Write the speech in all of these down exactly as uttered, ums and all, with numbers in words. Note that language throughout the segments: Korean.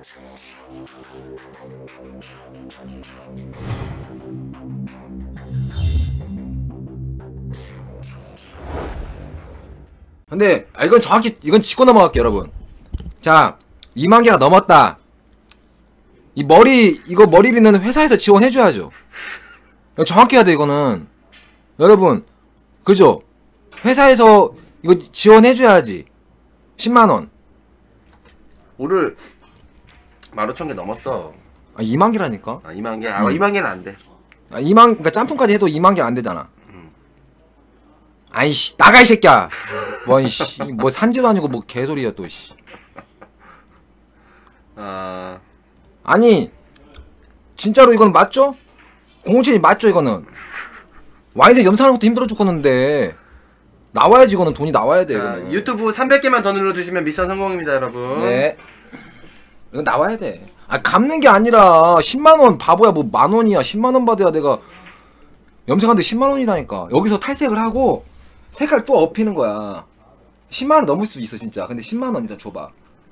근데 아 이건 정확히 이건 짚고 넘어갈게요 여러분. 자 이만 개가 넘었다. 이 머리 이거 머리 빗는 회사에서 지원해줘야죠. 정확히 해야 돼 이거는. 여러분 그죠? 회사에서 이거 지원해줘야지. 십만 원. 오늘 만 오천 개 넘었어. 아 이만 개라니까. 아 이만 개? 아 음. 이만 개는 안 돼. 아 이만 그러니까 짬뽕까지 해도 이만 개 안 되잖아. 음. 아이씨 나가 이 새끼야. 뭐 씨 뭐 산지도 아니고 뭐 개소리야 또 씨. 아 아니 진짜로 이건 맞죠? 공공칠이 맞죠 이거는? 와인색 염색하는 것도 힘들어 죽겠는데 나와야지 이거는 돈이 나와야 돼. 자, 이거는. 유튜브 삼백 개만 더 눌러주시면 미션 성공입니다 여러분. 네. 이건 나와야 돼. 아 갚는 게 아니라 십만 원 바보야 뭐 만 원이야 십만 원 받아야 내가 염색하는데 십만 원이다니까. 여기서 탈색을 하고 색깔 또 업히는 거야. 십만 원 넘을 수 있어 진짜. 근데 십만 원 일단 줘봐.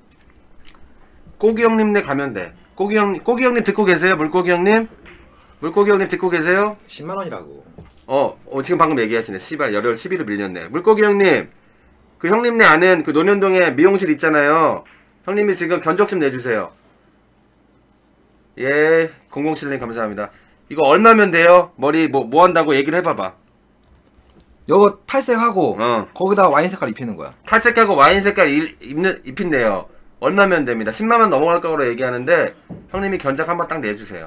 꼬기 형님네 가면 돼. 꼬기 형 꼬기 형님 듣고 계세요? 물고기 형님? 물고기 형님 듣고 계세요? 십만 원이라고. 어, 어 지금 방금 얘기하시네. 씨발 열흘 십 일을 밀렸네. 물고기 형님, 그 형님네 아는 그 논현동에 미용실 있잖아요. 형님이 지금 견적 좀 내주세요. 예, 공공칠님 감사합니다. 이거 얼마면 돼요? 머리 뭐 뭐 한다고 얘기를 해봐봐. 이거 탈색하고 어. 거기다가 와인 색깔 입히는 거야. 탈색하고 와인 색깔 일, 입는 입힌대요. 얼마면 됩니다. 십만 원 넘어갈 거로 얘기하는데 형님이 견적 한번 딱 내주세요.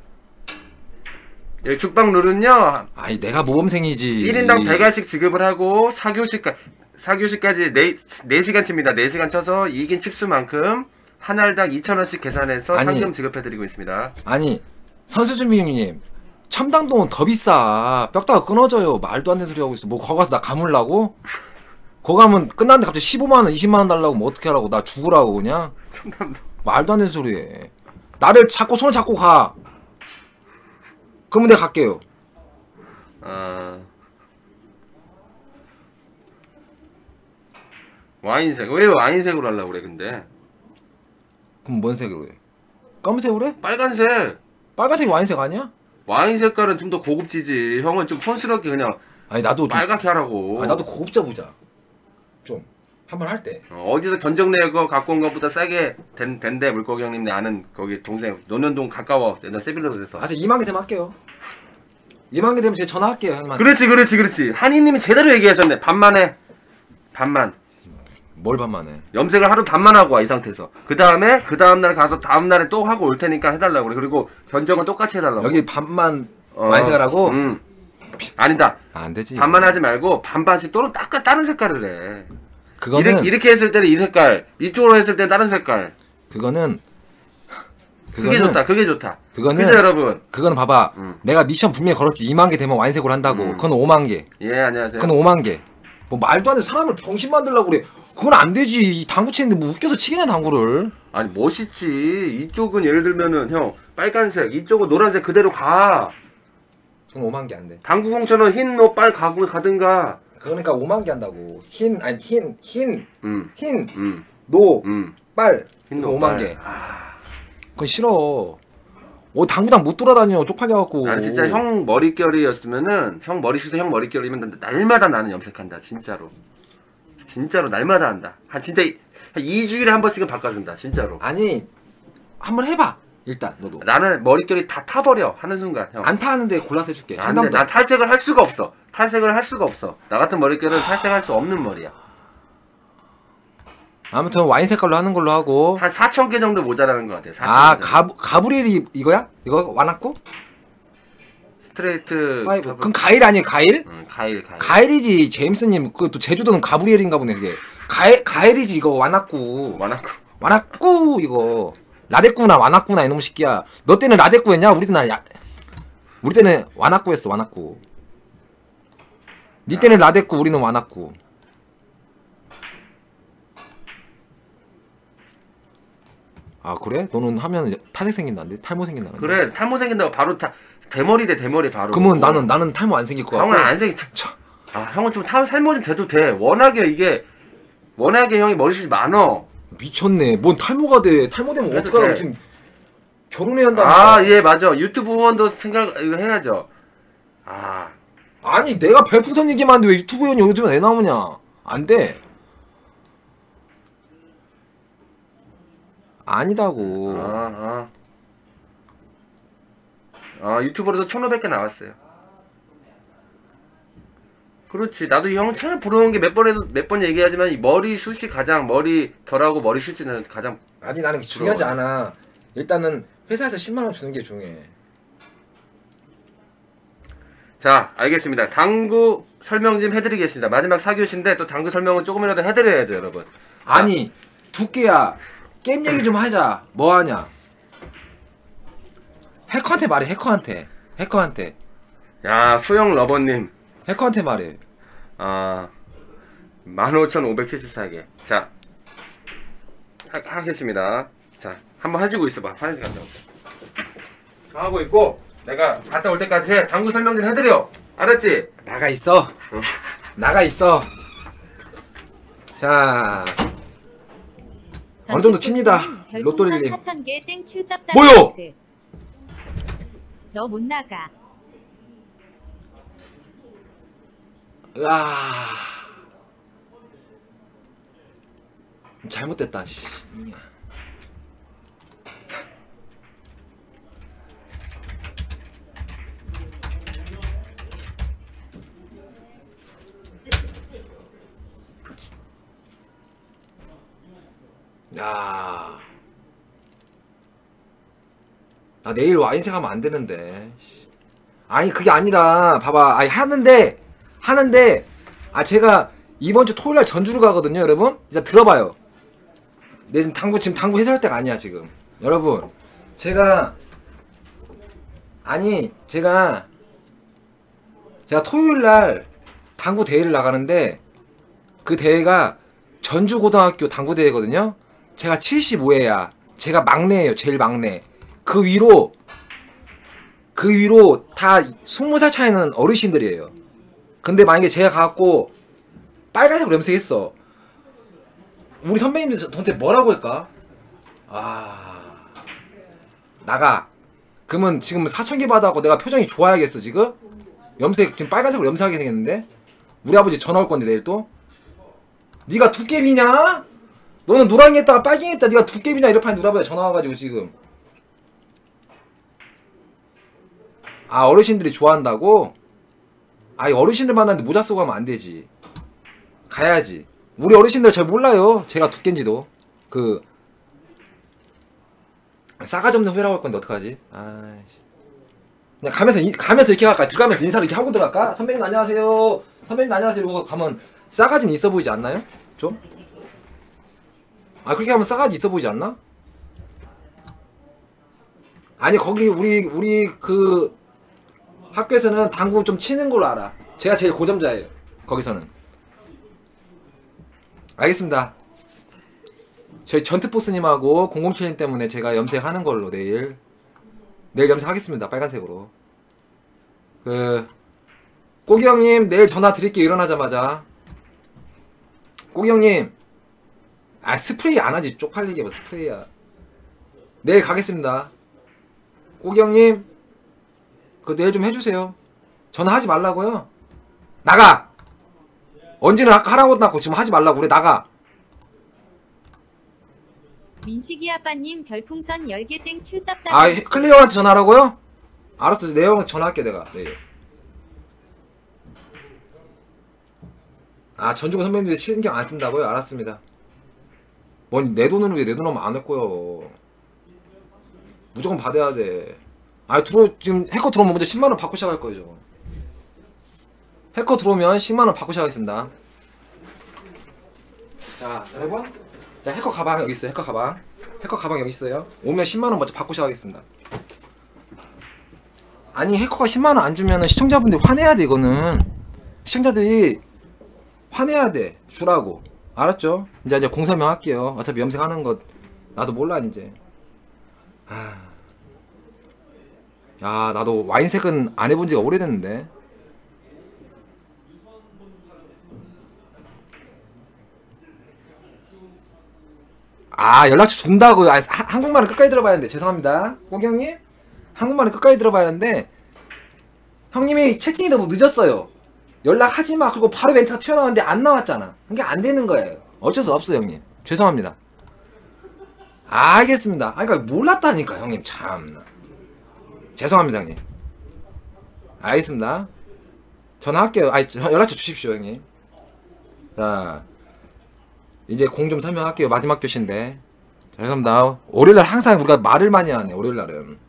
여기 죽방 룰은요. 아니 내가 모범생이지. 일 인당 백 알씩 지급을 하고 사 교시까지 사 교시까지 네 시간 칩니다. 네 시간 쳐서 이긴 칩수만큼 한 알당 이천 원씩 계산해서 아니, 상금 지급해드리고 있습니다. 아니 선수준비님 첨당동은 더 비싸. 뼈다가 끊어져요. 말도 안 되는 소리 하고 있어. 뭐 거기 가서 나 감으려고? 거기 가면 끝났는데 갑자기 십오만 원 이십만 원 달라고 뭐 어떻게 하라고. 나 죽으라고 그냥. 첨당동 말도 안 되는 소리 해. 나를 잡고 손을 잡고 가. 그러면 내가 갈게요. 아... 와인색. 왜 와인색으로 하려고 그래 근데? 그럼 뭔 색으로 해? 검은색으로 해? 빨간색. 빨간색이 와인색 아니야? 와인 색깔은 좀 더 고급지지. 형은 좀 촌스럽게 그냥 아니 나도 좀, 빨갛게 하라고. 아니 나도 고급져 보자. 좀 한번 할 때. 어, 어디서 견적 내고 갖고 온 것보다 싸게 된, 된대. 물고기 형님네 아는 거기 동생 논현동 가까워. 옛날 세빌러도 돼서. 아, 저 이만 개 되면 할게요. 이만 개 되면 제가 전화할게요, 형님한테. 그렇지 그렇지 그렇지. 한이님이 제대로 얘기하셨네. 반만 해. 반만. 뭘 반만해? 염색을 하루 반만 하고 와 이 상태에서. 그 다음에 그 다음날 가서 다음날에 또 하고 올 테니까 해달라고 그래. 그리고 견적은 똑같이 해달라고. 여기 반만 어, 와인색을 하고? 음. 아니다. 아, 안 되지. 반만 하지 말고 반반씩 또는 딱 다른 색깔을 해. 그거는 이렇게, 이렇게 했을 때는 이 색깔, 이쪽으로 했을 때는 다른 색깔. 그거는 그게 그거는 좋다. 그게 좋다. 그거는 그죠 여러분? 그거는 봐봐. 음. 내가 미션 분명히 걸었지. 이만 개 되면 와인색으로 한다고. 음. 그건 오만 개. 예 안녕하세요. 그건 오만 개. 뭐 말도 안 돼. 사람을 병신 만들려고 그래. 그건 안 되지. 이 당구 치는데 뭐 웃겨서 치겠네 당구를. 아니 멋있지. 이쪽은 예를 들면은 형 빨간색, 이쪽은 노란색 그대로 가. 그건 오만 개 안 돼. 당구공처럼 흰 옷 빨 가고 가든가. 그러니까 오만 개 한다고. 흰 아니 흰 흰 음, 흰 음, 노 음. 빨. 흰 그거 옷 오만 빨. 개. 그건 싫어. 어 당구장 못 돌아다녀. 쪽팔려갖고. 나는 진짜 형 머릿결이었으면은 형 머리숱에 형 머릿결이면 날마다 나는 염색한다 진짜로. 진짜로 날마다 한다. 한 진짜 이, 한 이 주일에 한 번씩은 바꿔준다 진짜로. 아니 한번 해봐. 일단 너도. 나는 머릿결이 다 타버려 하는 순간 형. 안 타는데 골라서 해줄게. 안 돼. 난 탈색을 할 수가 없어. 탈색을 할 수가 없어. 나 같은 머릿결은 탈색할 수 없는 머리야. 아무튼 와인 색깔로 하는 걸로 하고. 한 사천 개 정도 모자라는 것 같아. 아 가 가브리엘이 이거야? 이거 와나쿠? 스트레이트. 파이브. 그럼 가일 아니에요 가일? 응, 가일 가일. 가일이지 제임스님. 그또 제주도는 가브리엘인가 보네 그게. 가일 가일이지 이거 와나쿠. 와나쿠. 와나쿠 이거. 라데꾸나 와나쿠나 이놈 새끼야. 너 때는 라데꾸였냐? 우리 때는 야. 우리 때는 와나쿠였어 와나쿠. 니 때는 라데꾸 우리는 와나쿠. 아 그래? 너는 하면 탈색 생긴다는데? 탈모 생긴다는데? 그래 탈모 생긴다고 바로 타 대머리 돼 대머리 바로. 그러면 나는 나는 탈모 안 생길 거 같고. 형은 안 생기. 아 형은 좀 탈, 탈모 좀 돼도 돼. 워낙에 이게 워낙에 형이 머리숱이 많어. 미쳤네. 뭔 탈모가 돼. 탈모되면 그래도 어떡하라고. 돼. 지금 결혼해야 한다니까. 아, 예, 맞아. 유튜브 후원도 생각, 이거 해야죠. 아, 아니 내가 별풍선 얘기만 하는데 왜 유튜브 회원이 요즘에 애 나오냐. 안돼. 아니다고. 아, 아. 아, 유튜브로도 천오백 개 나왔어요. 그렇지. 나도 형 참 부러운 게 몇 번에도, 몇 번 얘기하지만, 이 머리숱이 가장, 머리 결하고 머리숱이는 가장, 아니 나는 그게 중요하지 않아. 일단은 회사에서 십만 원 주는 게 중요해. 자, 알겠습니다. 당구 설명 좀 해드리겠습니다. 마지막 사 교시인데, 또 당구 설명은 조금이라도 해드려야죠, 여러분. 아니 두께야 게임 얘기 좀 하자. 뭐 하냐? 해커한테 말해. 해커한테. 해커한테. 야, 소영 러버님. 해커한테 말해. 아, 만 오천오백칠십사 개. 자, 하, 하겠습니다. 자, 한번 해주고 있어봐. 화장실 갔다 올게. 하고 있고, 내가 갔다 올 때까지 해. 당구 설명 좀 해드려. 알았지? 나가 있어. 어. 나가 있어. 자, 어느 정도 칩니다. 로또리님. 사천 개 땡큐 쌉쌉. 뭐요? 너 못 나가. 으아. 잘못됐다. 씨. 야. 나 내일 와인색 하면 안 되는데. 아니 그게 아니라 봐봐. 아니 하는데 하는데 아 제가 이번 주 토요일 날 전주를 가거든요, 여러분. 일단 들어봐요. 내 지금 당구 지금 당구 해소할 때가 아니야, 지금. 여러분. 제가 아니, 제가 제가 토요일 날 당구 대회를 나가는데 그 대회가 전주고등학교 당구 대회거든요. 제가 칠십오 회야. 제가 막내예요. 제일 막내. 그 위로 그 위로 다 스무 살 차이는 어르신들이에요. 근데 만약에 제가 가갖고 빨간색으로 염색했어. 우리 선배님들 저한테 뭐라고 할까? 아, 나가. 그러면 지금 사천 개 받아갖고 내가 표정이 좋아야겠어 지금? 염색 지금 빨간색으로 염색하게 생겼는데? 우리 아버지 전화 올 건데 내일 또? 네가 두께비냐? 너는 노랑이 했다가 빨갱이 했다. 네가 두께비냐? 이럴 판에 우리 아버지 전화 와가지고 지금. 아, 어르신들이 좋아한다고? 아이, 어르신들 만났는데 모자 쓰고 가면 안 되지. 가야지. 우리 어르신들 잘 몰라요. 제가 두께인지도. 그 싸가지 없는 후회라고 할 건데 어떡하지? 아이씨. 그냥 가면서 이, 가면서 이렇게 갈까? 들어가면서 인사를 이렇게 하고 들어갈까? 선배님 안녕하세요. 선배님 안녕하세요. 이러고 가면 싸가지는 있어 보이지 않나요? 좀? 아, 그렇게 하면 싸가지 있어 보이지 않나? 아니, 거기 우리 우리 그 학교에서는 당구 좀 치는 걸로 알아. 제가 제일 고점자예요. 거기서는. 알겠습니다. 저희 전트포스님하고 공공칠님 때문에 제가 염색하는 걸로 내일 내일 염색하겠습니다. 빨간색으로. 그 꼬기 형님 내일 전화 드릴게요. 일어나자마자. 꼬기 형님, 아 스프레이 안 하지. 쪽팔리게 뭐 스프레이야. 내일 가겠습니다. 꼬기 형님, 그 내일 좀 해주세요. 전화하지 말라고요. 나가. 언제는 아까 하라고 나고 지금 하지 말라고 그래. 나가. 민식이 아빠님 별풍선 열 개 땡큐 쌉쌉. 아, 클리어한테 전화하라고요? 알았어. 내 형한테 전화할게 내가. 네. 아, 전주고 선배님들 신경 안 쓴다고요? 알았습니다. 뭔 내 돈으로 왜 내 돈 하면 안 할 거요. 무조건 받아야 돼. 아, 들어 지금 해커 들어오면 먼저 십만 원 받고 시작할 거죠. 해커 들어오면 십만 원 받고 시작하겠습니다. 자, 여러분. 자, 해커 가방 여기 있어요. 해커 가방. 해커 가방 여기 있어요. 오면 십만 원 먼저 받고 시작하겠습니다. 아니, 해커가 십만 원 안 주면은 시청자분들이 화내야 돼, 이거는. 시청자들이 화내야 돼. 주라고. 알았죠? 이제 이제 공설명 할게요. 어차피 염색하는 거 나도 몰라 이제. 아. 야, 나도 와인색은 안 해본 지가 오래됐는데. 아 연락처 준다고. 아, 하, 한국말을 끝까지 들어봐야 하는데 죄송합니다 꼬기 형님. 한국말을 끝까지 들어봐야 하는데 형님이 채팅이 너무 늦었어요. 연락하지마 그리고 바로 멘트가 튀어나왔는데 안 나왔잖아. 그게 안 되는 거예요. 어쩔 수 없어요 형님. 죄송합니다. 알겠습니다. 아 그러니까 몰랐다니까 형님 참. 죄송합니다 형님. 알겠습니다. 전화할게요. 아니 연락처 주십시오 형님. 자 이제 공 좀 설명할게요. 마지막 교시인데. 자, 죄송합니다. 월요일날 항상 우리가 말을 많이 하네. 월요일날은.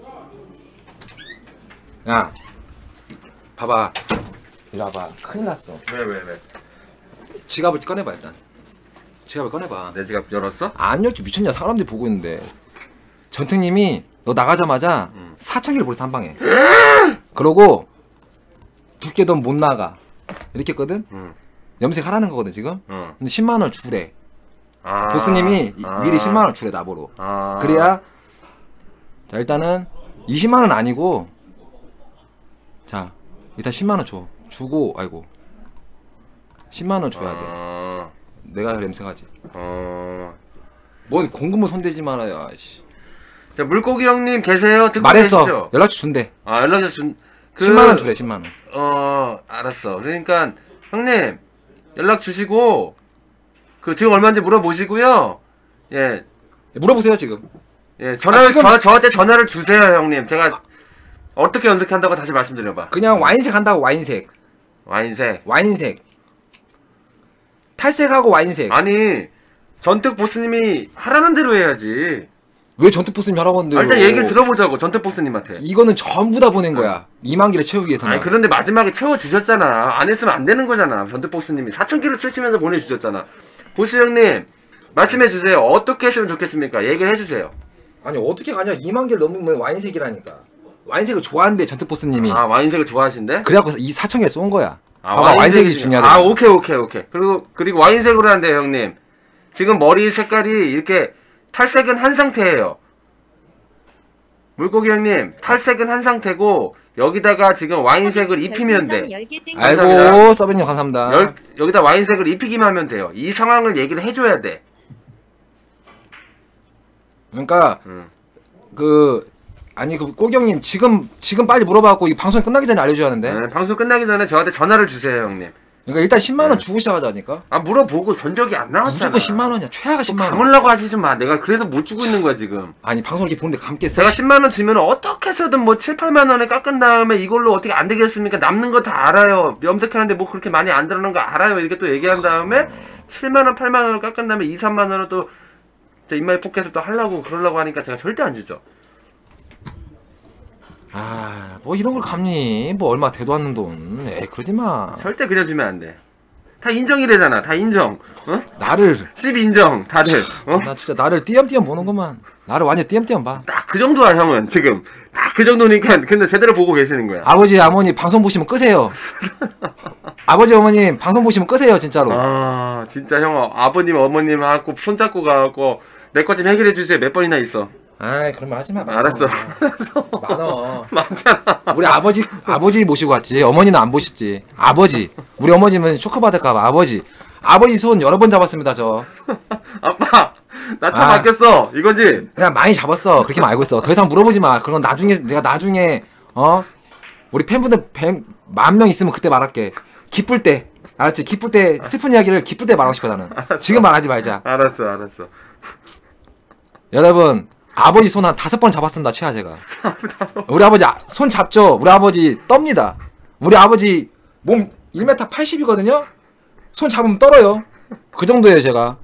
야 봐봐. 이리 와봐. 큰일 났어. 왜 왜 왜? 지갑을 꺼내봐 일단. 지갑을 꺼내봐. 내 지갑 열었어? 안 열지 미쳤냐. 사람들이 보고 있는데. 전태님이 너 나가자마자 응. 사천 개를 보냈어 한 방에. 그러고 두께 넌 못 나가 이렇게 했거든. 응. 염색하라는 거거든 지금. 응. 근데 십만 원 주래. 아. 보스님이 아. 미리 십만 원 주래 나보러. 아. 그래야 자 일단은 이십만 원 아니고 자 일단 십만 원 줘. 주고 아이고 십만 원 줘야 돼. 아. 내가 냄새가지. 어. 뭔 공금을 손대지 말아요. 아이씨. 자 물고기 형님 계세요? 듣고 말했어. 계시죠? 연락처 준대. 아 연락처 준. 그, 십만 원 주래 십만 원. 어 알았어. 그러니까 형님 연락 주시고 그 지금 얼마인지 물어보시고요. 예. 물어보세요 지금. 예, 전화를, 아, 지금- 저, 저한테 전화를 주세요, 형님. 제가 어떻게 연습한다고 다시 말씀드려봐. 그냥 와인색 한다고. 와인색. 와인색. 와인색. 탈색하고 와인색. 아니, 전특 보스님이 하라는 대로 해야지. 왜 전투포스님 하라고 하는데요? 아, 일단 얘기를 들어보자고, 전특 보스님한테. 이거는 전부 다 보낸 거야. 이만 개를 채우기 위해서는. 아니, 그런데 마지막에 채워주셨잖아. 안 했으면 안 되는 거잖아. 전특 보스님이. 사천 개를 쓰시면서 보내주셨잖아. 보스 형님, 말씀해주세요. 어떻게 했으면 좋겠습니까? 얘기를 해주세요. 아니 어떻게 가냐. 이만 개를 넘으면 와인색이라니까. 와인색을 좋아한대 전투포스님이. 아, 와인색을 좋아하신대? 그래갖고 이 사천 개 쏜 거야. 아, 봐봐, 와인색이 중요- 중요하다. 아, 오케이, 오케이, 오케이. 그리고, 그리고 와인색으로 한대요, 형님. 지금 머리 색깔이 이렇게 탈색은 한 상태예요. 물고기 형님, 탈색은 한 상태고, 여기다가 지금 와인색을 입히면 돼. 아이고 감사합니다. 서빈님 감사합니다. 열, 여기다 와인색을 입히기만 하면 돼요. 이 상황을 얘기를 해줘야 돼. 그러니까 응. 그 아니 그 꼬경님 지금 지금 빨리 물어봐갖고 이 방송이 끝나기 전에 알려줘야 하는데. 네, 방송 끝나기 전에 저한테 전화를 주세요, 형님. 그러니까 일단 십만 원 네. 주고 시작하자니까. 아, 물어보고 전적이 안 나왔잖아. 무조건 십만 원이야. 최하가 십만 원. 감으려고 하지 좀 마. 내가 그래서 못 주고 있는 거야, 지금. 아니 방송 이렇게 보는데 감겠어. 제가 십만 원 주면 어떻게 해서든 뭐 칠, 팔만 원에 깎은 다음에 이걸로 어떻게 안 되겠습니까? 남는 거 다 알아요. 염색하는데 뭐 그렇게 많이 안 들어가는 거 알아요. 이렇게 또 얘기한 다음에 칠만 원, 팔만 원을 깎은 다음에 이, 삼만 원을 또 입마에 포켓을 또 하려고 그러려고 하니까 제가 절대 안 주죠. 아, 뭐 이런 걸 감니? 뭐 얼마 되도 않는 돈. 에이, 그러지 마. 절대 그냥 주면 안 돼. 다 인정이래잖아. 다 인정. 어? 나를, 십 인정. 다들. 어? 나 진짜 나를 띄엄띄엄 보는구만. 나를 완전 띄엄띄엄 봐. 딱 그 정도야, 형은. 지금. 딱 그 정도니까 근데 제대로 보고 계시는 거야. 아버지, 어머니 방송 보시면 끄세요. 아버지, 어머님 방송 보시면 끄세요, 진짜로. 아, 진짜 형 아버님, 어머님 하고 손잡고 가갖고 내 것 좀 해결해 주세요. 몇 번이나 있어. 아이, 그런 말 하지 마. 알았어. 많어. 맞잖아. 우리 아버지, 아버지 모시고 왔지. 어머니는 안 보셨지. 아버지. 우리 어머님은 쇼크 받을까봐. 아버지. 아버지 손 여러 번 잡았습니다, 저. 아빠, 나 차 아. 바뀌었어. 이거지? 그냥 많이 잡았어. 그렇게만 알고 있어. 더 이상 물어보지 마. 그건 나중에, 내가 나중에, 어? 우리 팬분들 만 명 있으면 그때 말할게. 기쁠 때. 알았지? 기쁠 때, 슬픈 이야기를 기쁠 때 말하고 싶어, 나는. 지금 말하지 말자. 알았어, 알았어. 여러분, 아버지 손 한 다섯 번 잡았습니다, 치아 제가. 우리 아버지 아- 손 잡죠? 우리 아버지 떱니다. 우리 아버지 몸 일 미터 팔십이거든요? 손 잡으면 떨어요. 그 정도예요, 제가.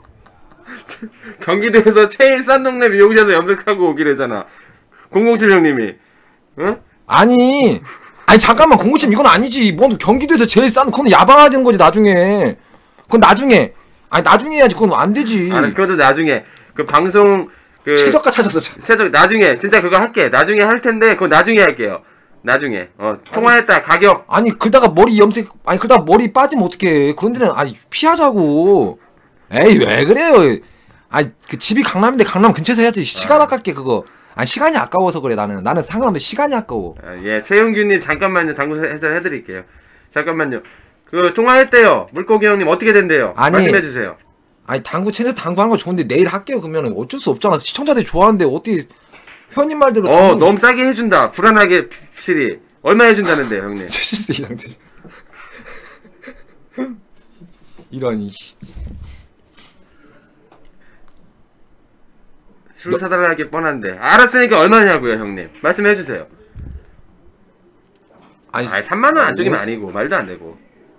경기도에서 제일 싼 동네 미용실에서 염색하고 오기래잖아. 공공칠 형님이. 응? 아니, 아니, 잠깐만, 공구찜 이건 아니지. 뭔 경기도에서 제일 싼, 그건 야방하는 거지, 나중에. 그건 나중에. 아니, 나중에 해야지. 그건 안 되지. 아, 그것도 나중에. 그 방송, 그. 최저가 찾았어, 저. 최저, 나중에. 진짜 그거 할게. 나중에 할 텐데, 그거 나중에 할게요. 나중에. 어, 통화했다. 가격. 아니, 그러다가 머리 염색, 아니, 그러다가 머리 빠지면 어떡해. 그런 데는, 아니, 피하자고. 에이, 왜 그래요. 아니, 그 집이 강남인데 강남 근처에서 해야지. 시간 아깝게, 그거. 아니, 시간이 아까워서 그래, 나는. 나는 상관없는데 시간이 아까워. 아, 예, 최용규님 잠깐만요. 당구 해설해드릴게요. 잠깐만요. 그 통화했대요. 물고기 형님 어떻게 된대요? 아니. 말씀해주세요. 아니 당구 채널 당구 하는 거 좋은데 내일 할게요. 그러면 어쩔 수 없잖아. 시청자들이 좋아하는데 어떻게 현님 말대로 어 당구- 너무 싸게 해준다. 불안하게 확실히 얼마 해준다는데 형님. 칠십 세 이상들 이런 술 사달라게 뻔한데. 알았으니까 얼마냐고요 형님. 말씀해주세요. 아니 아니 삼만 원 안쪽이면 뭐- 아니고 말도 안 되고.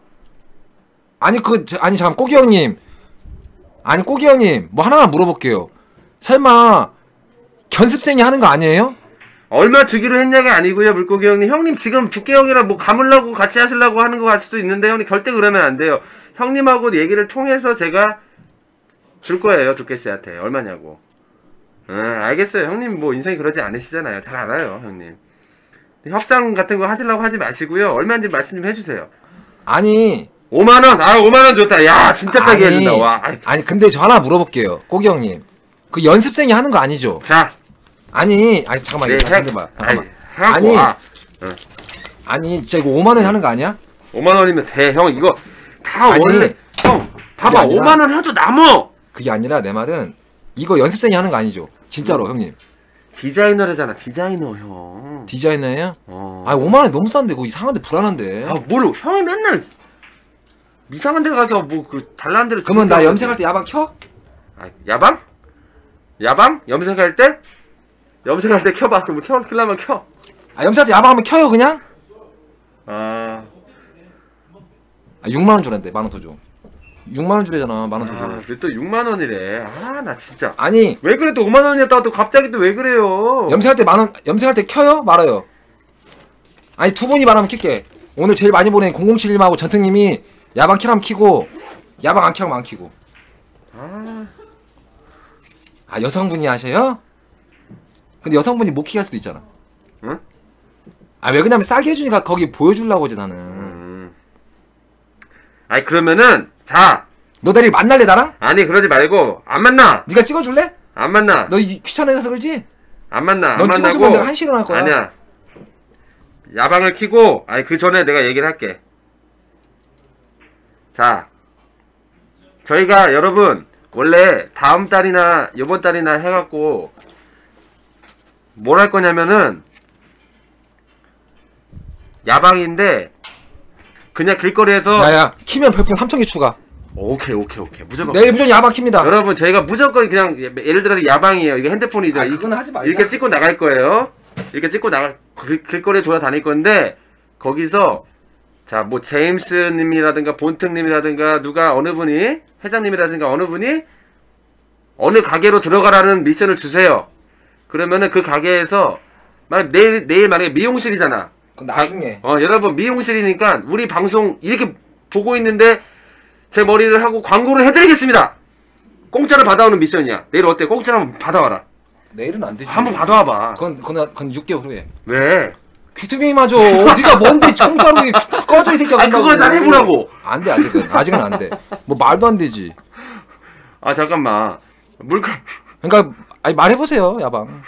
아니 그 저- 아니 잠깐 꼬기 형님 아니 꼬기 형님 뭐 하나만 물어볼게요. 설마 견습생이 하는 거 아니에요? 얼마 주기로 했냐가 아니고요 물고기 형님. 형님 지금 두께 형이랑 뭐 감으려고 같이 하시려고 하는 거 같을 수도 있는데 형님 절대 그러면 안 돼요. 형님하고 얘기를 통해서 제가 줄 거예요 두께 씨한테. 얼마냐고. 응 알겠어요. 형님 뭐 인생이 그러지 않으시잖아요. 잘 알아요 형님. 협상 같은 거 하시려고 하지 마시고요. 얼마인지 말씀 좀 해주세요. 아니 오만 원. 아 오만 원 좋다. 야 진짜 싸게 아니, 해준다. 와. 아이, 아니 근데 저 하나 물어볼게요. 꼬기 형님 그 연습생이 하는 거 아니죠? 자. 아니 아니 잠깐만 네, 이거 해- 잠깐만 잠깐만 아이, 하고 아니 와. 아니 진짜 이거 오만 원에 하는 거 아니야? 오만 원이면 돼. 형 이거 다 아니, 원래 형 봐봐 아니라- 오만 원 해도 남어. 그게 아니라 내 말은 이거 연습생이 하는 거 아니죠? 진짜로 형님 디자이너래잖아. 디자이너 형. 디자이너예요? 어. 아 오만 원이 너무 싼데 그거 이상한데 불안한데. 아, 뭘 형이 맨날 이상한 데 가서 뭐 그 달라는 데를 그러면 나 주문하고 염색할 때 야방 켜? 아, 야방? 야방? 염색할 때? 염색할 때 켜봐. 그럼 켜, 켜려면 켜. 아 염색할 때 야방하면 켜요 그냥? 아, 아 육만 원 주란데 만 원 더 줘. 육만 원 주래잖아 만 원 더 줘. 아, 왜 또 육만 원이래. 아, 나 진짜. 아니 왜 그래 또 오만 원이었다가 또 갑자기 또 왜 그래요? 염색할 때 만 원 염색할 때 켜요? 말아요? 아니 두 분이 말하면 킬게. 오늘 제일 많이 보낸 공공칠님하고 전특님이 야방 키라면 키고 야방 안 키라면 안 키고. 아, 아 여성분이 하셔요? 근데 여성분이 못 키게 할 수도 있잖아. 응? 아 왜 그러냐면 싸게 해주니까 거기 보여주려고 하지 나는. 음. 아니 그러면은 자, 너 내일 만날래 나랑? 아니 그러지 말고 안 만나. 네가 찍어줄래? 안 만나. 너 이 귀찮아서 그러지? 안 만나. 안 넌 만나고. 찍어주면 내가 한시간 할 거야. 아니야. 야방을 키고, 아니 그 전에 내가 얘기를 할게. 자, 저희가 여러분 원래 다음 달이나 이번 달이나 해갖고 뭘 할 거냐면은 야방인데 그냥 길거리에서 야야 키면 별풍 삼천 개 추가. 오케이 오케이 오케이 무조건. 내일 무조건 야방 킵니다. 여러분 저희가 무조건 그냥 예를 들어서 야방이에요. 이게 핸드폰이죠. 아, 이- 그건 하지 말자. 이렇게 찍고 나갈 거예요. 이렇게 찍고 나갈 길, 길거리에 돌아다닐 건데 거기서 자 뭐 제임스님이라든가 본특님이라든가 누가 어느 분이 회장님이라든가 어느 분이 어느 가게로 들어가라는 미션을 주세요. 그러면은 그 가게에서 만약 내일 내일 만약에 미용실이잖아. 그건 나중에. 어 여러분 미용실이니까 우리 방송 이렇게 보고 있는데 제 머리를 하고 광고를 해드리겠습니다. 공짜로 받아오는 미션이야. 내일 어때? 공짜로 한번 받아와라. 내일은 안 되지. 한번 받아와봐. 그건 그건 그건 육 개월 후에. 왜? 귀투빙마저 네가 뭔데 공짜로 꺼져 이 새끼야. 아니 그거 잘 해보라고. 안돼 아직은 아직은 안 돼. 뭐 말도 안 되지. 아 잠깐만. 물가. 그러니까 아니 말해보세요 야방.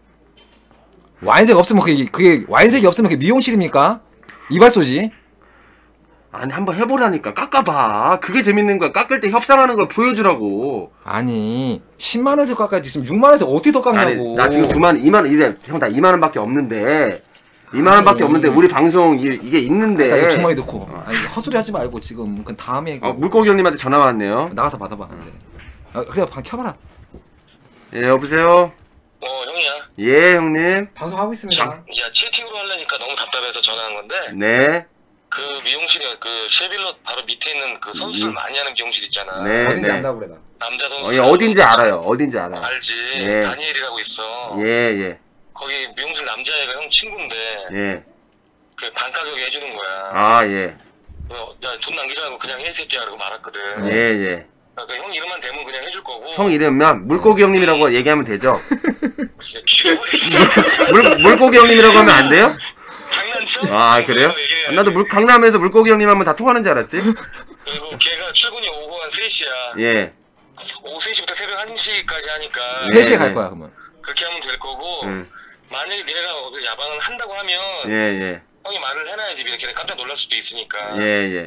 와인색 없으면 그게 그게 와인색이 없으면 그게 미용실입니까? 이발소지. 아니 한번 해보라니까. 깎아봐. 그게 재밌는 거야. 깎을 때 협상하는 걸 보여주라고. 아니 십만 원에서 깎아야지 지금 육만 원에서 어떻게 더 깎냐고. 아니 나 지금 구만 이만 원 이래. 형 나 이만 원밖에 없는데. 이만 원밖에 아니. 없는데 우리 방송 이, 이게 있는데. 나 이거 주머니 넣고. 아니 헛소리 하지 말고 지금 그건 다음에 이거 어, 물고기 형님한테 전화 왔네요. 나가서 받아봐. 안 돼. 아, 그냥 방 켜봐라. 예 여보세요. 어 형이야. 예 형님. 방송하고 있습니다. 야 채팅으로 하려니까 너무 답답해서 전화한 건데 네. 그 미용실이 그 쉐빌롯 바로 밑에 있는 그 선수들 음. 많이 하는 미용실 있잖아. 네. 어딘지 네. 안다고 그래 나. 남자 어, 선수. 예, 어딘지 알아요. 어딘지 알아요. 알지. 예. 다니엘이라고 있어. 예 예. 거기 미용실 남자애가 형 친구인데 예. 그 반 가격에 해주는 거야. 아 예. 야돈 남기지 말고 그냥 해 이 새끼야 그러고 말았거든. 예 예. 그러니까 형 이름만 대면 그냥 해줄 거고. 형 이름만 물고기 형님이라고 얘기하면 되죠? 진짜 죽여버리겠어. 물 물고기 형님이라고 하면 안 돼요? 장난쳐? 아 그래요? 얘기해야지. 나도 물 강남에서 물고기 형님 하면 다 통하는 줄 알았지? 그리고 걔가 출근이 오후 한 세 시야. 예. 오후 세 시부터 새벽 한 시까지 하니까 예. 세 시에 갈 거야 그러면. 그렇게 하면 될 거고 음. 만약에 니네가 어디 야방을 한다고 하면 예 예. 형이 말을 해놔야지 이렇게 깜짝 놀랄 수도 있으니까 예 예.